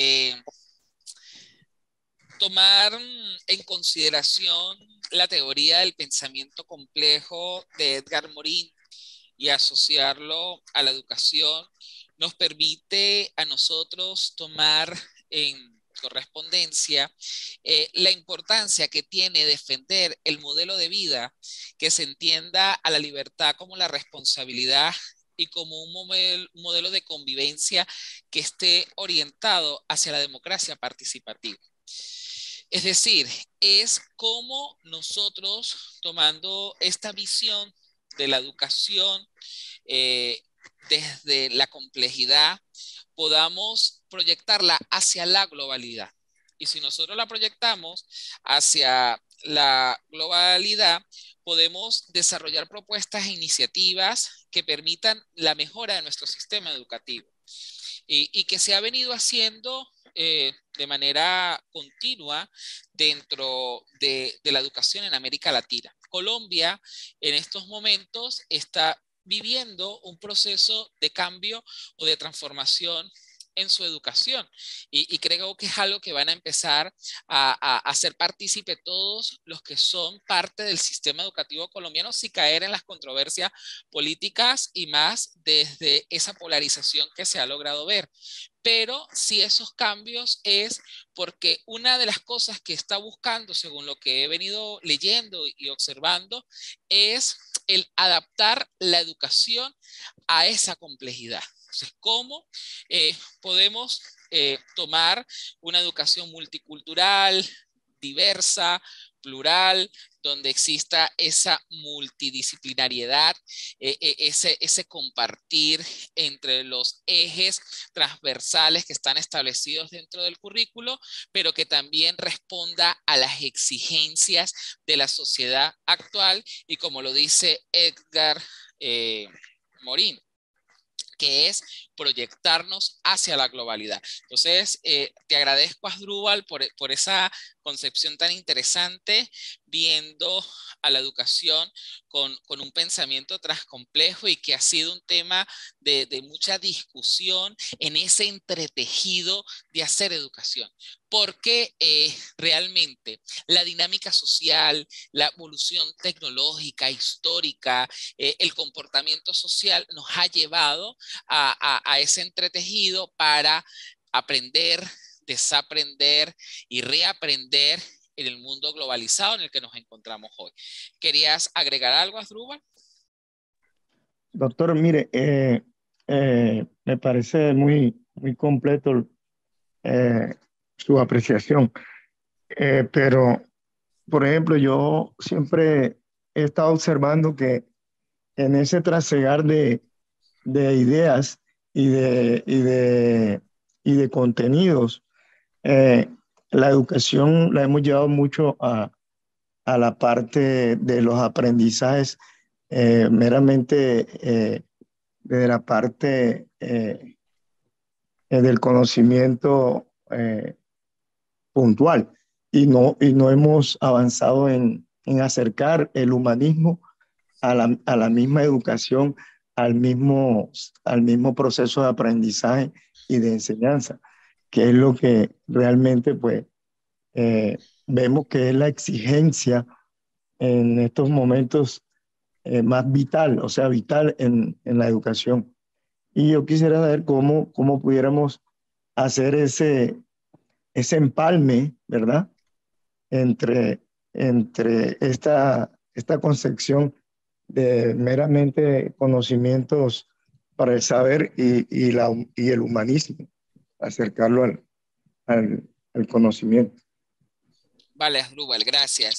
Tomar en consideración la teoría del pensamiento complejo de Edgar Morin y asociarlo a la educación nos permite a nosotros tomar en correspondencia la importancia que tiene defender el modelo de vida que se entienda a la libertad como la responsabilidad y como un modelo de convivencia que esté orientado hacia la democracia participativa. Es decir, es como nosotros, tomando esta visión de la educación desde la complejidad, podamos proyectarla hacia la globalidad. Y si nosotros la proyectamos hacia la globalidad, podemos desarrollar propuestas e iniciativas que permitan la mejora de nuestro sistema educativo y que se ha venido haciendo de manera continua dentro de la educación en América Latina. Colombia en estos momentos está viviendo un proceso de cambio o de transformación en su educación y creo que es algo que van a empezar a hacer partícipe todos los que son parte del sistema educativo colombiano sin caer en las controversias políticas y más desde esa polarización que se ha logrado ver. Pero si esos cambios es porque una de las cosas que está buscando, según lo que he venido leyendo y observando, es el adaptar la educación a esa complejidad. Entonces, ¿cómo podemos tomar una educación multicultural, diversa, plural, donde exista esa multidisciplinariedad, ese compartir entre los ejes transversales que están establecidos dentro del currículo, pero que también responda a las exigencias de la sociedad actual y como lo dice Edgar Morin, que es proyectarnos hacia la globalidad. Entonces, te agradezco, Asdrúbal, por esa concepción tan interesante, viendo a la educación con un pensamiento transcomplejo y que ha sido un tema de mucha discusión en ese entretejido de hacer educación. Porque realmente la dinámica social, la evolución tecnológica, histórica, el comportamiento social nos ha llevado a ese entretejido para aprender, desaprender y reaprender en el mundo globalizado en el que nos encontramos hoy. ¿Querías agregar algo, Asdrúbal? Doctor, mire, me parece muy completo eh, su apreciación, pero, por ejemplo, yo siempre he estado observando que en ese trasegar de ideas y de contenidos, eh, la educación la hemos llevado mucho a la parte de los aprendizajes meramente de la parte del conocimiento puntual y no hemos avanzado en acercar el humanismo a la misma educación, al mismo proceso de aprendizaje y de enseñanza, que es lo que realmente pues vemos que es la exigencia en estos momentos más vital, o sea, vital en la educación. Y yo quisiera saber cómo pudiéramos hacer ese empalme, ¿verdad? Entre esta concepción de meramente conocimientos para el saber y el humanismo, acercarlo al conocimiento. Vale, Asdrúbal, gracias.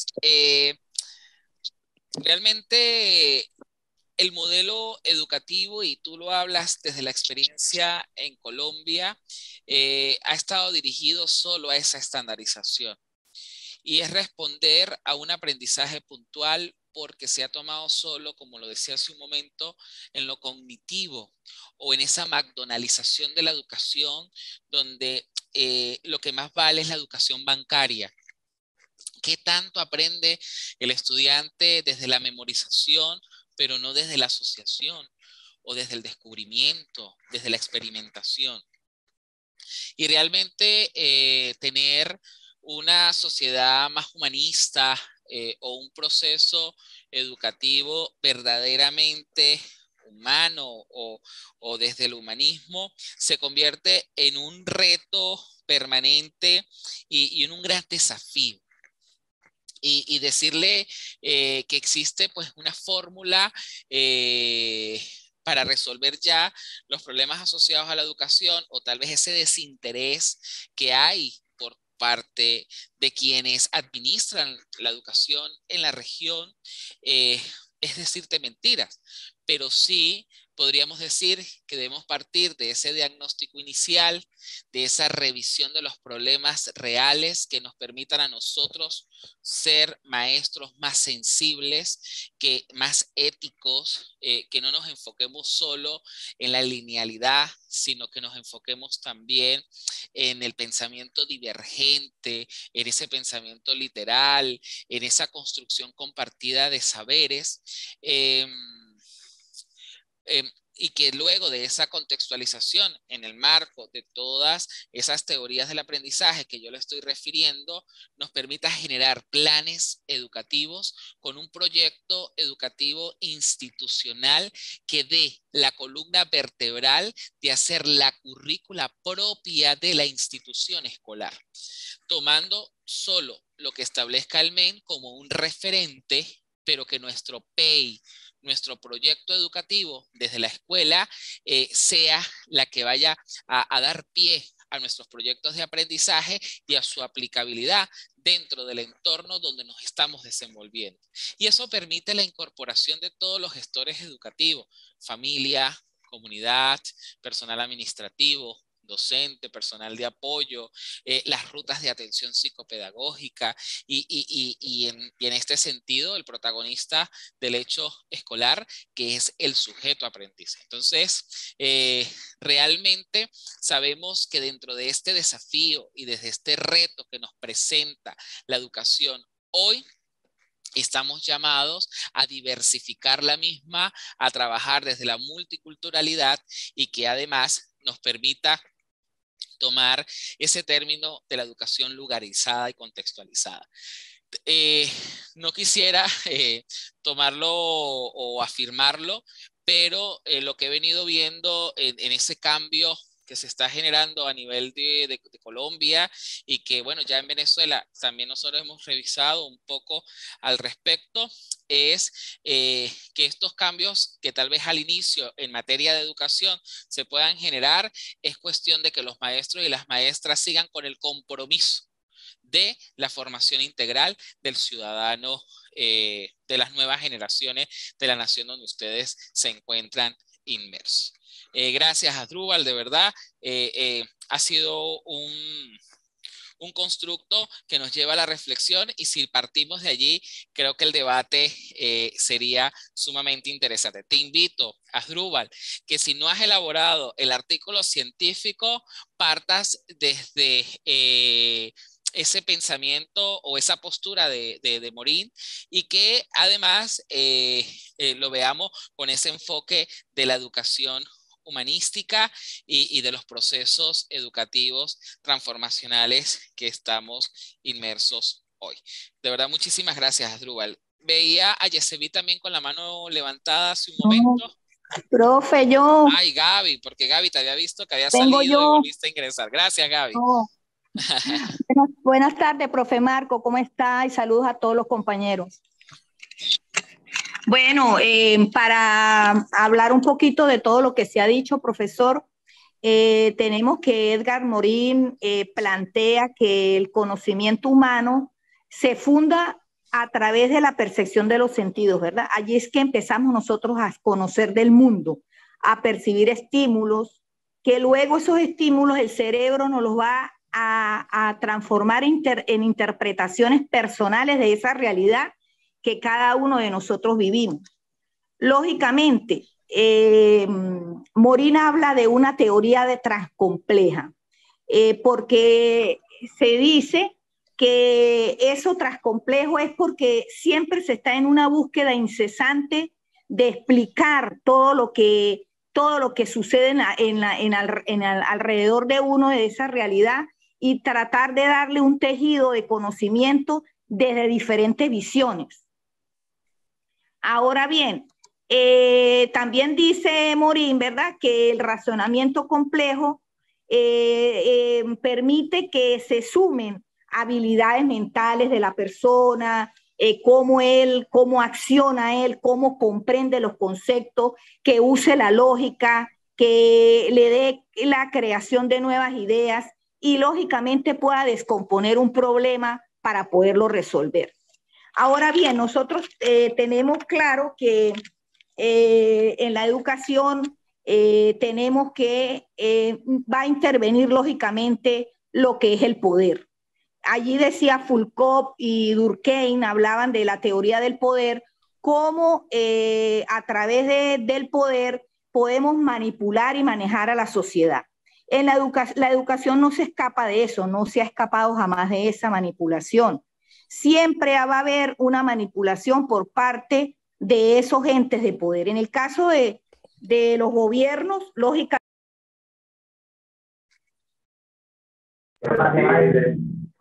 Realmente el modelo educativo, y tú lo hablas desde la experiencia en Colombia, ha estado dirigido solo a esa estandarización y es responder a un aprendizaje puntual porque se ha tomado solo, como lo decía hace un momento, en lo cognitivo o en esa McDonaldización de la educación donde lo que más vale es la educación bancaria. ¿Qué tanto aprende el estudiante desde la memorización, pero no desde la asociación o desde el descubrimiento, desde la experimentación? Y realmente tener una sociedad más humanista o un proceso educativo verdaderamente humano o desde el humanismo, se convierte en un reto permanente y en un gran desafío. Y decirle que existe pues una fórmula para resolver ya los problemas asociados a la educación, o tal vez ese desinterés que hay por parte de quienes administran la educación en la región, es decirte mentiras, pero sí podríamos decir que debemos partir de ese diagnóstico inicial, de esa revisión de los problemas reales que nos permitan a nosotros ser maestros más sensibles, más éticos, que no nos enfoquemos solo en la linealidad, sino que nos enfoquemos también en el pensamiento divergente, en ese pensamiento literal, en esa construcción compartida de saberes. Y que luego de esa contextualización en el marco de todas esas teorías del aprendizaje que yo le estoy refiriendo, nos permita generar planes educativos con un proyecto educativo institucional que dé la columna vertebral de hacer la currícula propia de la institución escolar, tomando solo lo que establezca el MEN como un referente, pero que nuestro PEI, nuestro proyecto educativo desde la escuela, sea la que vaya a dar pie a nuestros proyectos de aprendizaje y a su aplicabilidad dentro del entorno donde nos estamos desenvolviendo. Y eso permite la incorporación de todos los gestores educativos, familia, comunidad, personal administrativo, docente, personal de apoyo, las rutas de atención psicopedagógica y en este sentido el protagonista del hecho escolar, que es el sujeto aprendiz. Entonces, realmente sabemos que dentro de este desafío y desde este reto que nos presenta la educación hoy, estamos llamados a diversificar la misma, a trabajar desde la multiculturalidad y que además nos permita tomar ese término de la educación lugarizada y contextualizada. No quisiera tomarlo o afirmarlo, pero lo que he venido viendo en ese cambio que se está generando a nivel de Colombia y que, bueno, ya en Venezuela también nosotros hemos revisado un poco al respecto, es que estos cambios que tal vez al inicio en materia de educación se puedan generar, es cuestión de que los maestros y las maestras sigan con el compromiso de la formación integral del ciudadano, de las nuevas generaciones de la nación donde ustedes se encuentran inmersos. Gracias, Asdrúbal, de verdad. Ha sido un constructo que nos lleva a la reflexión, y si partimos de allí, creo que el debate sería sumamente interesante. Te invito, Asdrúbal, que si no has elaborado el artículo científico, partas desde ese pensamiento o esa postura de Morín, y que además lo veamos con ese enfoque de la educación humanística y de los procesos educativos transformacionales que estamos inmersos hoy. De verdad, muchísimas gracias, Asdrúbal. Veía a Yesevi también con la mano levantada hace un momento. Profe, yo. Ay, Gaby, porque Gaby te había visto que había salido y volviste a ingresar. Gracias, Gaby. No. Buenas tardes, profe Marco, ¿cómo está? Y saludos a todos los compañeros. Bueno, para hablar un poquito de todo lo que se ha dicho, profesor, tenemos que Edgar Morin plantea que el conocimiento humano se funda a través de la percepción de los sentidos, ¿verdad? Allí es que empezamos nosotros a conocer del mundo, a percibir estímulos, que luego esos estímulos el cerebro nos los va a transformar en interpretaciones personales de esa realidad que cada uno de nosotros vivimos. Lógicamente, Morin habla de una teoría de transcompleja, porque se dice que eso transcomplejo es porque siempre se está en una búsqueda incesante de explicar todo lo que sucede alrededor de uno, de esa realidad, y tratar de darle un tejido de conocimiento desde diferentes visiones. Ahora bien, También dice Morín, ¿verdad?, que el razonamiento complejo permite que se sumen habilidades mentales de la persona, cómo acciona él, cómo comprende los conceptos, que use la lógica, que le dé la creación de nuevas ideas y lógicamente pueda descomponer un problema para poderlo resolver. Ahora bien, nosotros tenemos claro que en la educación tenemos que, va a intervenir lógicamente lo que es el poder. Allí decía Foucault y Durkheim, hablaban de la teoría del poder, cómo a través del poder podemos manipular y manejar a la sociedad. En la educación no se escapa de eso, no se ha escapado jamás de esa manipulación. Siempre va a haber una manipulación por parte de esos entes de poder. En el caso de los gobiernos, lógicamente.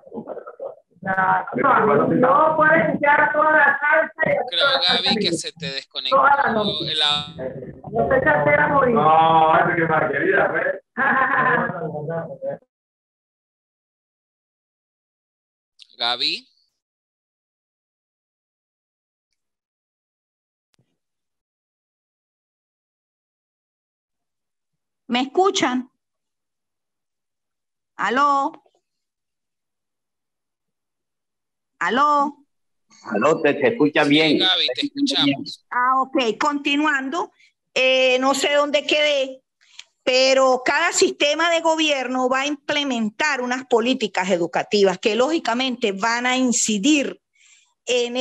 No puedes escuchar a toda la salsa. Creo, Gaby, que se te desconectó el audio. No se casera morir. No, es que más querida, pues. Gaby. ¿Me escuchan? ¿Aló? ¿Aló? Aló, te escucha bien. Sí, Gaby, te escuchamos. Ok, continuando. No sé dónde quedé, pero cada sistema de gobierno va a implementar unas políticas educativas que lógicamente van a incidir en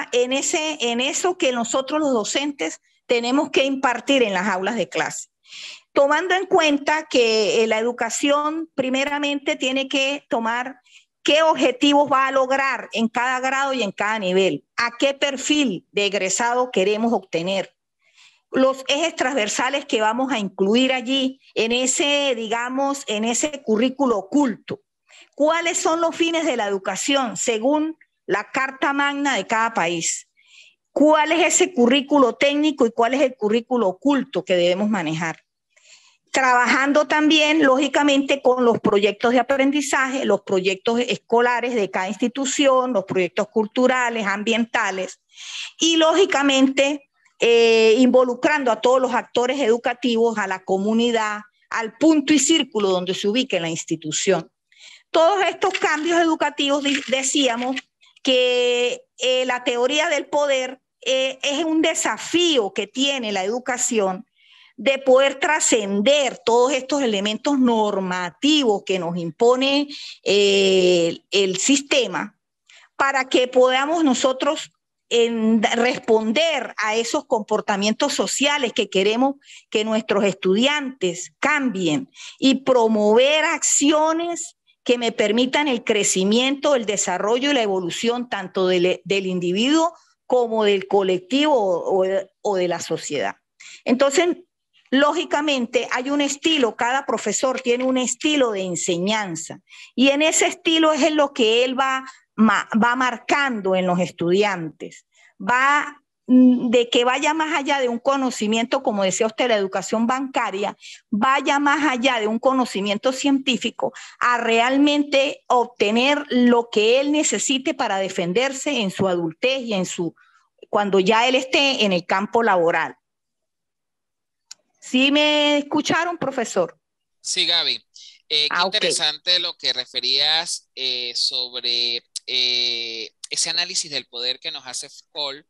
eso que nosotros los docentes tenemos que impartir en las aulas de clase. Tomando en cuenta que la educación primeramente tiene que tomar qué objetivos va a lograr en cada grado y en cada nivel, a qué perfil de egresado queremos obtener, los ejes transversales que vamos a incluir allí en ese, digamos, en ese currículo oculto. ¿Cuáles son los fines de la educación según la Carta Magna de cada país? ¿Cuál es ese currículo técnico y cuál es el currículo oculto que debemos manejar? Trabajando también, lógicamente, con los proyectos de aprendizaje, los proyectos escolares de cada institución, los proyectos culturales, ambientales, y lógicamente involucrando a todos los actores educativos, a la comunidad, al punto y círculo donde se ubique la institución. Todos estos cambios educativos, decíamos que la teoría del poder es un desafío que tiene la educación de poder trascender todos estos elementos normativos que nos impone el sistema para que podamos nosotros responder a esos comportamientos sociales que queremos que nuestros estudiantes cambien y promover acciones que me permitan el crecimiento, el desarrollo y la evolución tanto del individuo como del colectivo o de la sociedad. Entonces, lógicamente hay un estilo, cada profesor tiene un estilo de enseñanza y en ese estilo es en lo que él va marcando en los estudiantes, va de que vaya más allá de un conocimiento, como decía usted, la educación bancaria, vaya más allá de un conocimiento científico a realmente obtener lo que él necesite para defenderse en su adultez y cuando ya él esté en el campo laboral. ¿Sí me escucharon, profesor? Sí, Gaby. Qué interesante lo que referías sobre ese análisis del poder que nos hace Foucault,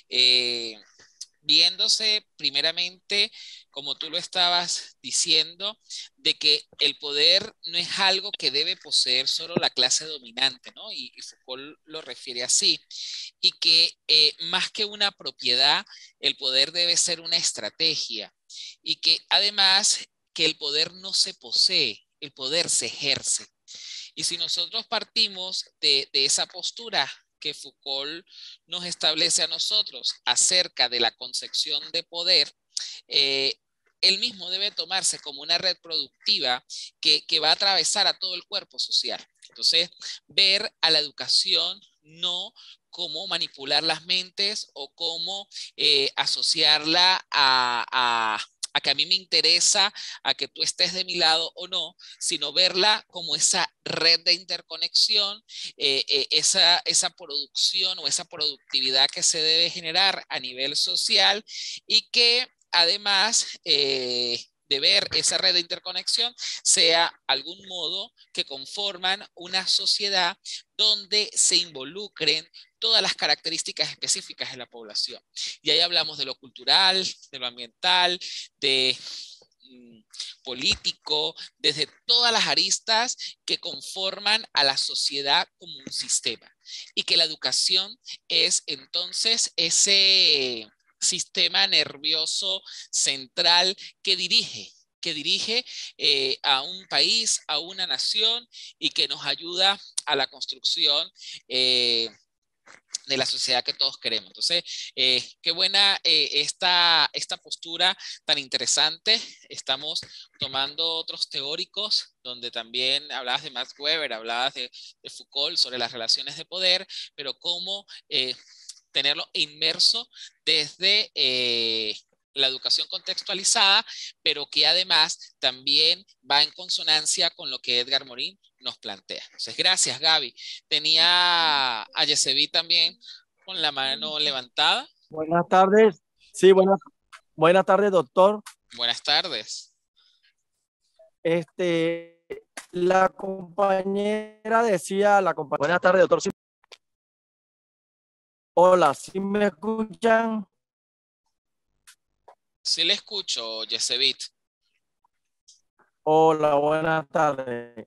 viéndose primeramente, como tú lo estabas diciendo, de que el poder no es algo que debe poseer solo la clase dominante, ¿no? Y Foucault lo refiere así, y que más que una propiedad, el poder debe ser una estrategia, y que además que el poder no se posee, el poder se ejerce. Y si nosotros partimos de esa postura que Foucault nos establece a nosotros acerca de la concepción de poder, él mismo debe tomarse como una red productiva que va a atravesar a todo el cuerpo social. Entonces, ver a la educación no cómo manipular las mentes o cómo asociarla a que a mí me interesa, a que tú estés de mi lado o no, sino verla como esa red de interconexión, esa producción o esa productividad que se debe generar a nivel social y que además de ver esa red de interconexión sea algún modo que conforman una sociedad donde se involucren todas las características específicas de la población. Y ahí hablamos de lo cultural, de lo ambiental, de político, desde todas las aristas que conforman a la sociedad como un sistema. Y que la educación es entonces ese sistema nervioso central que dirige a un país, a una nación y que nos ayuda a la construcción de la sociedad que todos queremos. Entonces, qué buena esta postura tan interesante. Estamos tomando otros teóricos, donde también hablabas de Max Weber, hablabas de Foucault sobre las relaciones de poder, pero cómo tenerlo inmerso desde la educación contextualizada, pero que además también va en consonancia con lo que Edgar Morin nos plantea. Entonces, gracias, Gaby. Tenía a Yesevi también con la mano levantada. Buenas tardes. Sí, buenas tardes, doctor. Buenas tardes. La compañera decía, buenas tardes, doctor. ¿Sí? Hola, ¿sí me escuchan? Sí le escucho, Yesevit. Hola, buenas tardes.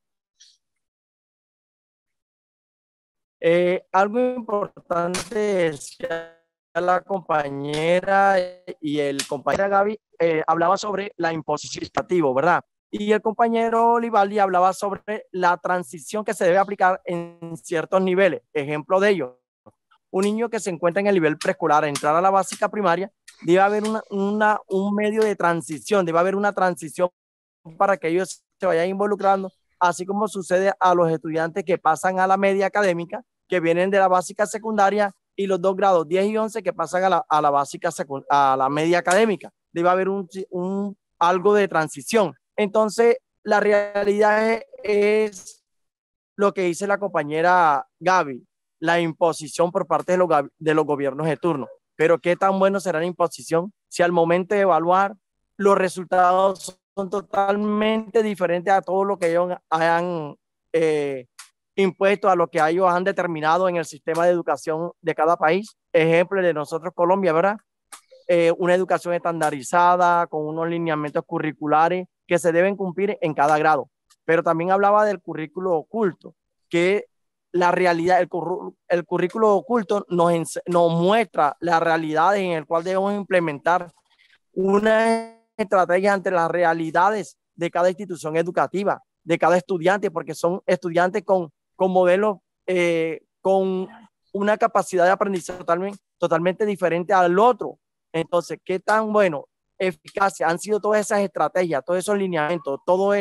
Algo importante decía la compañera y el compañero Gaby hablaba sobre la imposición legislativa, ¿verdad? Y el compañero Olivaldi hablaba sobre la transición que se debe aplicar en ciertos niveles. Ejemplo de ello, un niño que se encuentra en el nivel preescolar, entrar a la básica primaria, debe haber un medio de transición, debe haber una transición para que ellos se vayan involucrando, así como sucede a los estudiantes que pasan a la media académica, que vienen de la básica secundaria, y los 2 grados 10 y 11 que pasan a la media académica. Debe haber algo de transición. Entonces, la realidad es lo que dice la compañera Gaby, la imposición por parte de los gobiernos de turno. Pero qué tan bueno será la imposición si al momento de evaluar los resultados son totalmente diferentes a todo lo que ellos hayan impuesto, a lo que ellos han determinado en el sistema de educación de cada país. Ejemplo de nosotros, Colombia, ¿verdad? Una educación estandarizada, con unos lineamientos curriculares que se deben cumplir en cada grado. Pero también hablaba del currículo oculto, que la realidad, el currículo oculto nos muestra las realidades en el cual debemos implementar una estrategia ante las realidades de cada institución educativa, de cada estudiante, porque son estudiantes con modelos, con una capacidad de aprendizaje totalmente diferente al otro. Entonces, ¿qué tan eficacia han sido todas esas estrategias, todos esos lineamientos, todo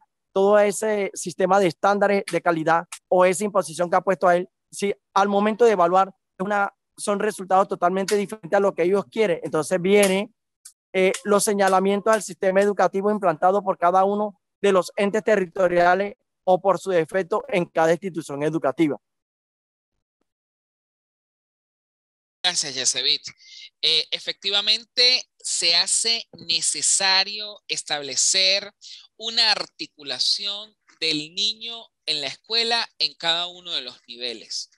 ese sistema de estándares de calidad o esa imposición que ha puesto a él? Si al momento de evaluar son resultados totalmente diferentes a lo que ellos quieren, entonces viene los señalamientos al sistema educativo implantado por cada uno de los entes territoriales o por su defecto en cada institución educativa. Gracias, Yesevit. Efectivamente, se hace necesario establecer una articulación del niño en la escuela en cada uno de los niveles.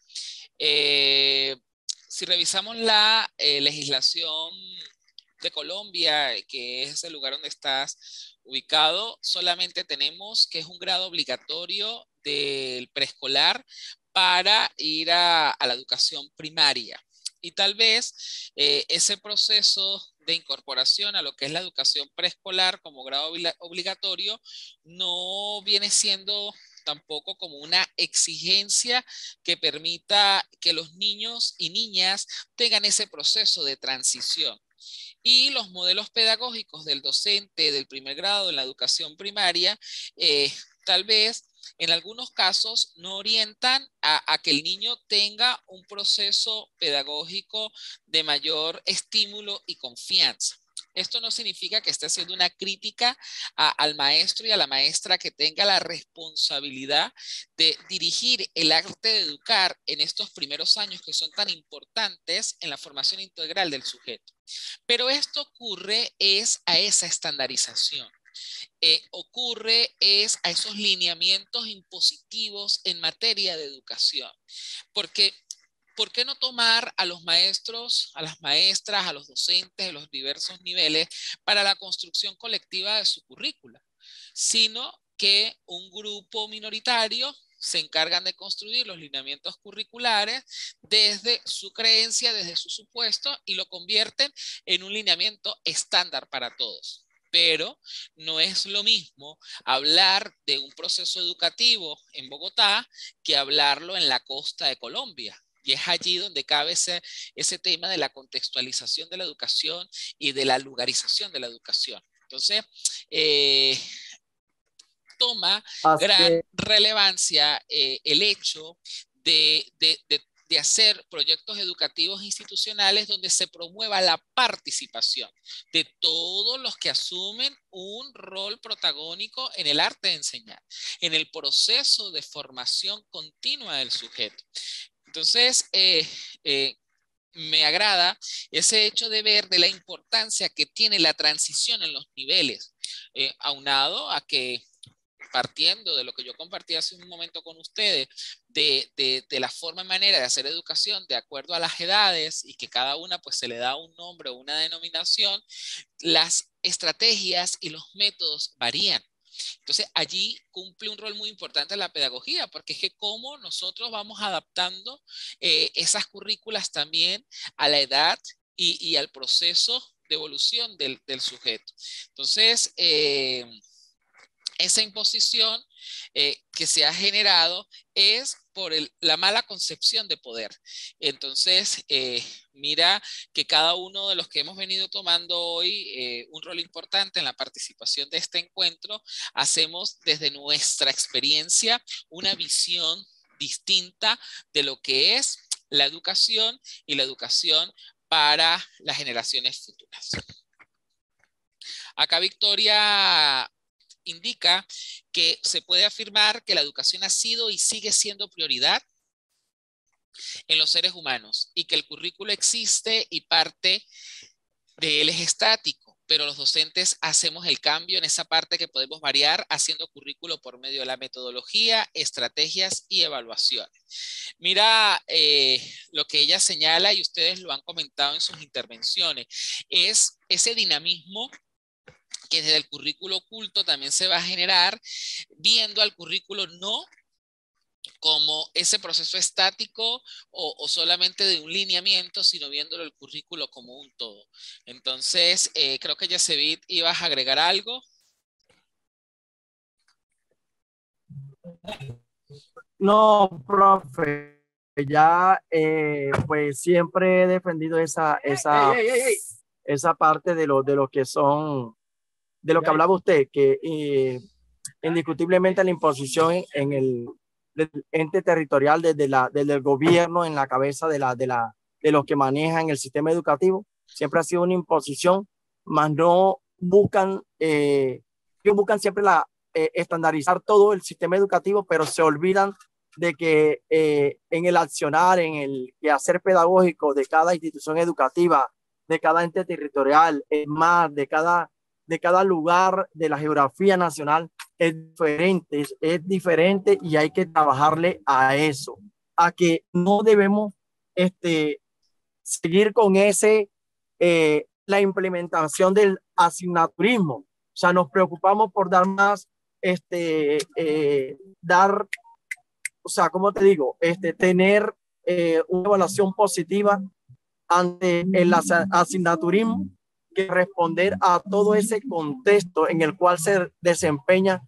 Si revisamos la legislación de Colombia, que es el lugar donde estás ubicado, solamente tenemos que es un grado obligatorio del preescolar para ir a la educación primaria. Y tal vez ese proceso de incorporación a lo que es la educación preescolar como grado obligatorio no viene siendo tampoco como una exigencia que permita que los niños y niñas tengan ese proceso de transición. Y los modelos pedagógicos del docente del primer grado en la educación primaria tal vez en algunos casos no orientan a que el niño tenga un proceso pedagógico de mayor estímulo y confianza. Esto no significa que esté haciendo una crítica al maestro y a la maestra que tenga la responsabilidad de dirigir el arte de educar en estos primeros años que son tan importantes en la formación integral del sujeto. Pero esto ocurre es a esa estandarización. Ocurre es a esos lineamientos impositivos en materia de educación. Porque ¿por qué no tomar a los maestros, a las maestras, a los docentes de los diversos niveles para la construcción colectiva de su currícula? Sino que un grupo minoritario se encargan de construir los lineamientos curriculares desde su creencia, desde su supuesto, y lo convierten en un lineamiento estándar para todos. Pero no es lo mismo hablar de un proceso educativo en Bogotá que hablarlo en la costa de Colombia. Y es allí donde cabe ese tema de la contextualización de la educación y de la lugarización de la educación. Entonces, toma gran relevancia el hecho de hacer proyectos educativos institucionales donde se promueva la participación de todos los que asumen un rol protagónico en el arte de enseñar, en el proceso de formación continua del sujeto. Entonces, me agrada ese hecho de ver de la importancia que tiene la transición en los niveles, aunado a que, partiendo de lo que yo compartí hace un momento con ustedes, de la forma y manera de hacer educación de acuerdo a las edades y que cada una pues se le da un nombre o una denominación, las estrategias y los métodos varían. Entonces allí cumple un rol muy importante la pedagogía, porque es que cómo nosotros vamos adaptando esas currículas también a la edad y al proceso de evolución del sujeto. Entonces, esa imposición que se ha generado es por la mala concepción de poder. Entonces, mira que cada uno de los que hemos venido tomando hoy un rol importante en la participación de este encuentro, hacemos desde nuestra experiencia una visión distinta de lo que es la educación y la educación para las generaciones futuras. Acá Victoria indica que se puede afirmar que la educación ha sido y sigue siendo prioridad en los seres humanos y que el currículo existe y parte de él es estático, pero los docentes hacemos el cambio en esa parte que podemos variar haciendo currículo por medio de la metodología, estrategias y evaluaciones. Mira lo que ella señala y ustedes lo han comentado en sus intervenciones, es ese dinamismo que desde el currículo oculto también se va a generar, viendo al currículo no como ese proceso estático o solamente de un lineamiento, sino viéndolo el currículo como un todo. Entonces, creo que Yacevit ibas a agregar algo. No, profe, ya pues siempre he defendido esa parte de lo que son, de lo que hablaba usted, que indiscutiblemente la imposición en el del ente territorial desde el gobierno en la cabeza de los que manejan el sistema educativo siempre ha sido una imposición, más no buscan, ellos buscan siempre estandarizar todo el sistema educativo, pero se olvidan de que en el accionar, en el quehacer pedagógico de cada institución educativa, de cada ente territorial, más de cada lugar de la geografía nacional, es diferente y hay que trabajarle a eso, a que no debemos seguir con la implementación del asignaturismo. O sea, nos preocupamos por dar más, o sea, ¿cómo te digo? Tener una evaluación positiva ante el asignaturismo que responder a todo ese contexto en el cual se desempeña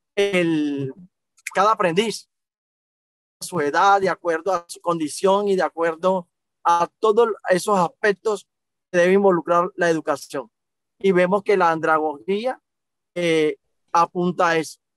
cada aprendiz, a su edad, de acuerdo a su condición y de acuerdo a todos esos aspectos que debe involucrar la educación. Y vemos que la andragogía apunta a eso,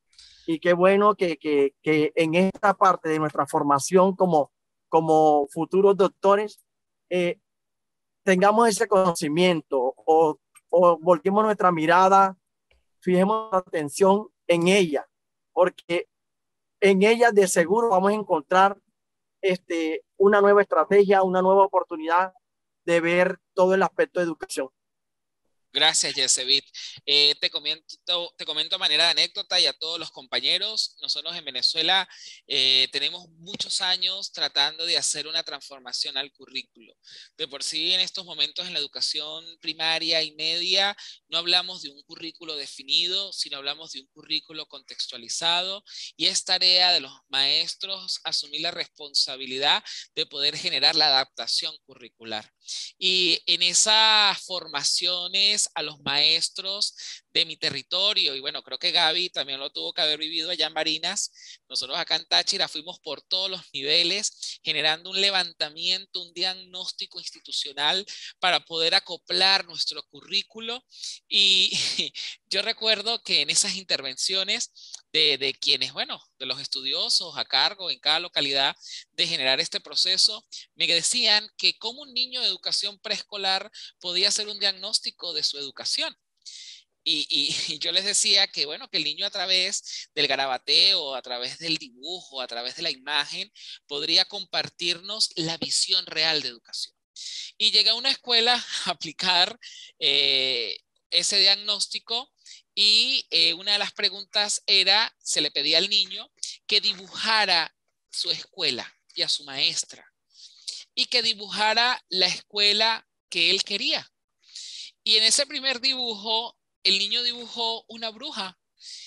Y qué bueno que en esta parte de nuestra formación como futuros doctores tengamos ese conocimiento o volquemos nuestra mirada, fijemos la atención en ella, porque en ella de seguro vamos a encontrar una nueva estrategia, una nueva oportunidad de ver todo el aspecto de educación. Gracias, Yesevit. Te comento a manera de anécdota y a todos los compañeros, nosotros en Venezuela tenemos muchos años tratando de hacer una transformación al currículo. De por sí, en estos momentos en la educación primaria y media, no hablamos de un currículo definido, sino hablamos de un currículo contextualizado, y es tarea de los maestros asumir la responsabilidad de poder generar la adaptación curricular. Y en esas formaciones a los maestros de mi territorio, y bueno, creo que Gaby también lo tuvo que haber vivido allá en Barinas, nosotros acá en Táchira fuimos por todos los niveles, generando un levantamiento, un diagnóstico institucional para poder acoplar nuestro currículo. Y yo recuerdo que en esas intervenciones de quienes, bueno, de los estudiosos a cargo en cada localidad de generar este proceso, me decían que como un niño de educación preescolar podía hacer un diagnóstico de su educación. Y yo les decía que, bueno, que el niño a través del garabateo, a través del dibujo, a través de la imagen, podría compartirnos la visión real de educación. Y llegué a una escuela a aplicar ese diagnóstico y una de las preguntas era, se le pedía al niño que dibujara su escuela y a su maestra, y que dibujara la escuela que él quería. Y en ese primer dibujo, el niño dibujó una bruja.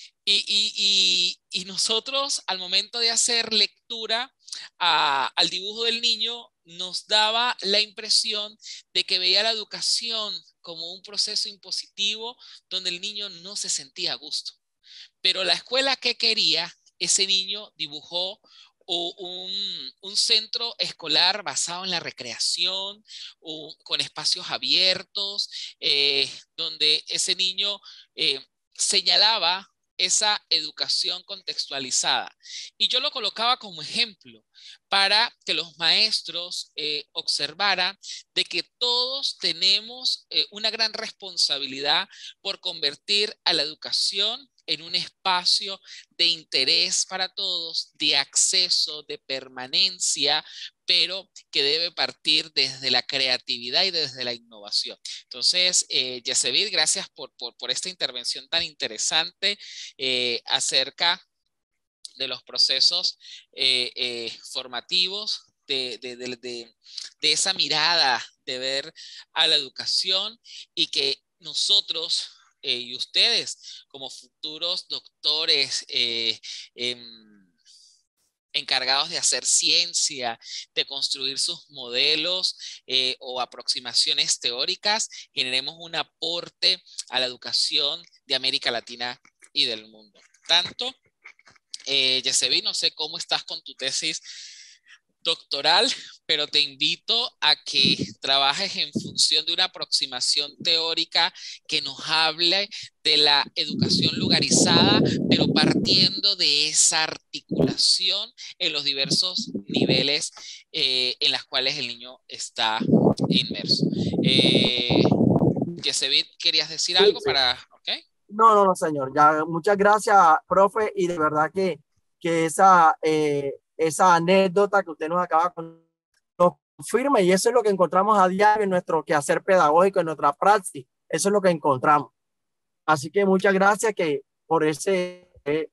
Y nosotros, al momento de hacer lectura al dibujo del niño, nos daba la impresión de que veía la educación como un proceso impositivo donde el niño no se sentía a gusto. Pero la escuela que quería, ese niño dibujó un centro escolar basado en la recreación, con espacios abiertos, donde ese niño señalaba esa educación contextualizada. Y yo lo colocaba como ejemplo para que los maestros observaran de que todos tenemos una gran responsabilidad por convertir a la educación en un espacio de interés para todos, de acceso, de permanencia, pero que debe partir desde la creatividad y desde la innovación. Entonces, Yesevit, gracias por esta intervención tan interesante acerca de los procesos formativos, de esa mirada de ver a la educación, y que nosotros y ustedes como futuros doctores encargados de hacer ciencia, de construir sus modelos o aproximaciones teóricas, generemos un aporte a la educación de América Latina y del mundo. Tanto, Yesevit, no sé cómo estás con tu tesis doctoral, pero te invito a que trabajes en función de una aproximación teórica que nos hable de la educación lugarizada, pero partiendo de esa articulación en los diversos niveles en los cuales el niño está inmerso. Yesevit, ¿querías decir algo para...? Okay. No, señor. Ya, muchas gracias, profe, y de verdad que esa anécdota que usted nos acaba con nos confirma, y eso es lo que encontramos a diario en nuestro quehacer pedagógico, en nuestra praxis. Eso es lo que encontramos. Así que muchas gracias por ese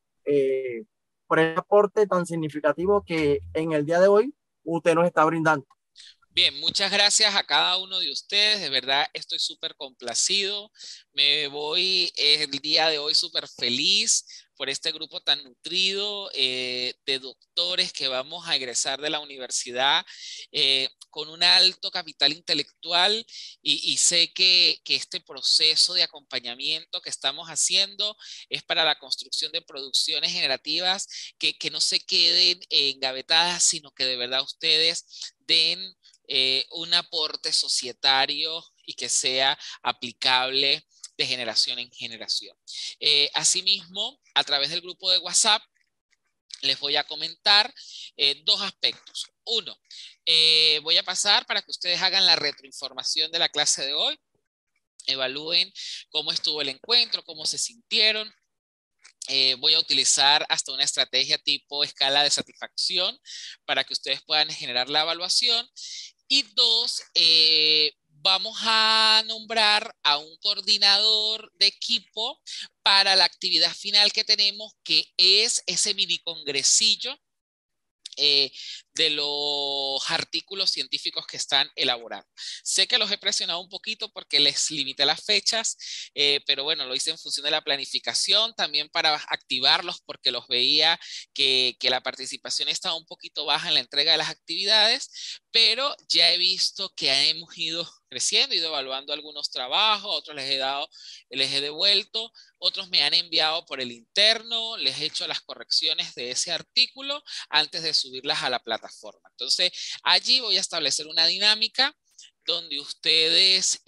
aporte tan significativo que en el día de hoy usted nos está brindando. Bien, muchas gracias a cada uno de ustedes. De verdad estoy súper complacido. Me voy el día de hoy súper feliz por este grupo tan nutrido de doctores que vamos a egresar de la universidad con un alto capital intelectual, y sé que este proceso de acompañamiento que estamos haciendo es para la construcción de producciones generativas que no se queden engavetadas, sino que de verdad ustedes den un aporte societario y que sea aplicable de generación en generación. Asimismo, a través del grupo de WhatsApp, les voy a comentar dos aspectos. Uno, voy a pasar para que ustedes hagan la retroinformación de la clase de hoy, evalúen cómo estuvo el encuentro, cómo se sintieron. Voy a utilizar hasta una estrategia tipo escala de satisfacción para que ustedes puedan generar la evaluación. Y dos, vamos a nombrar a un coordinador de equipo para la actividad final que tenemos, que es ese mini congresillo de los artículos científicos que están elaborando. Sé que los he presionado un poquito porque les limité las fechas, pero bueno, lo hice en función de la planificación, también para activarlos porque los veía que la participación estaba un poquito baja en la entrega de las actividades, pero ya he visto que hemos ido creciendo, ido evaluando algunos trabajos, otros les he devuelto, otros me han enviado por el interno, les he hecho las correcciones de ese artículo antes de subirlas a la plataforma. Entonces, allí voy a establecer una dinámica donde ustedes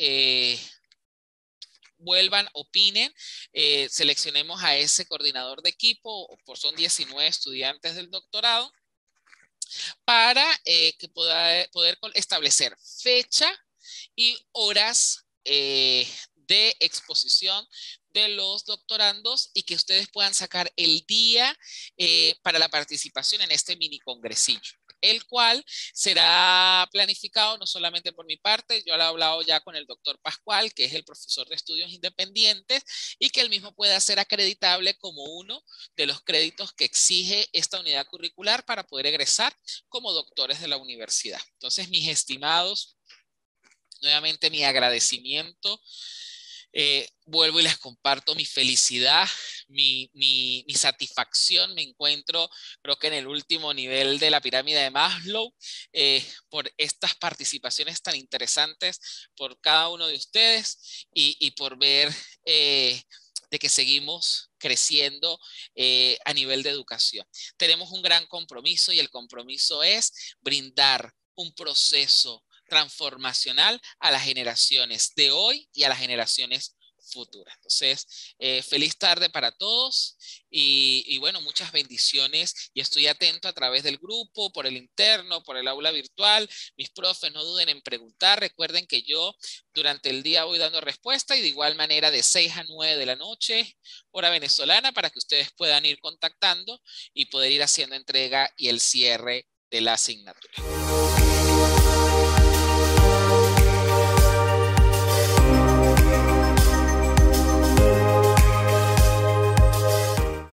vuelvan, opinen, seleccionemos a ese coordinador de equipo, son 19 estudiantes del doctorado, para que poder establecer fecha y horas de exposición de los doctorandos y que ustedes puedan sacar el día para la participación en este mini congresillo, el cual será planificado no solamente por mi parte, yo lo he hablado ya con el doctor Pascual, que es el profesor de estudios independientes, y que él mismo pueda ser acreditable como uno de los créditos que exige esta unidad curricular para poder egresar como doctores de la universidad. Entonces, mis estimados, nuevamente mi agradecimiento. Vuelvo y les comparto mi felicidad, mi satisfacción. Me encuentro, creo que en el último nivel de la pirámide de Maslow, por estas participaciones tan interesantes por cada uno de ustedes y por ver de que seguimos creciendo a nivel de educación. Tenemos un gran compromiso y el compromiso es brindar un proceso transformacional a las generaciones de hoy y a las generaciones futuras. Entonces, feliz tarde para todos y bueno, muchas bendiciones, y estoy atento a través del grupo, por el interno, por el aula virtual. Mis profes, no duden en preguntar. Recuerden que yo durante el día voy dando respuesta, y de igual manera de 6 a 9 de la noche, hora venezolana, para que ustedes puedan ir contactando y poder ir haciendo entrega y el cierre de la asignatura.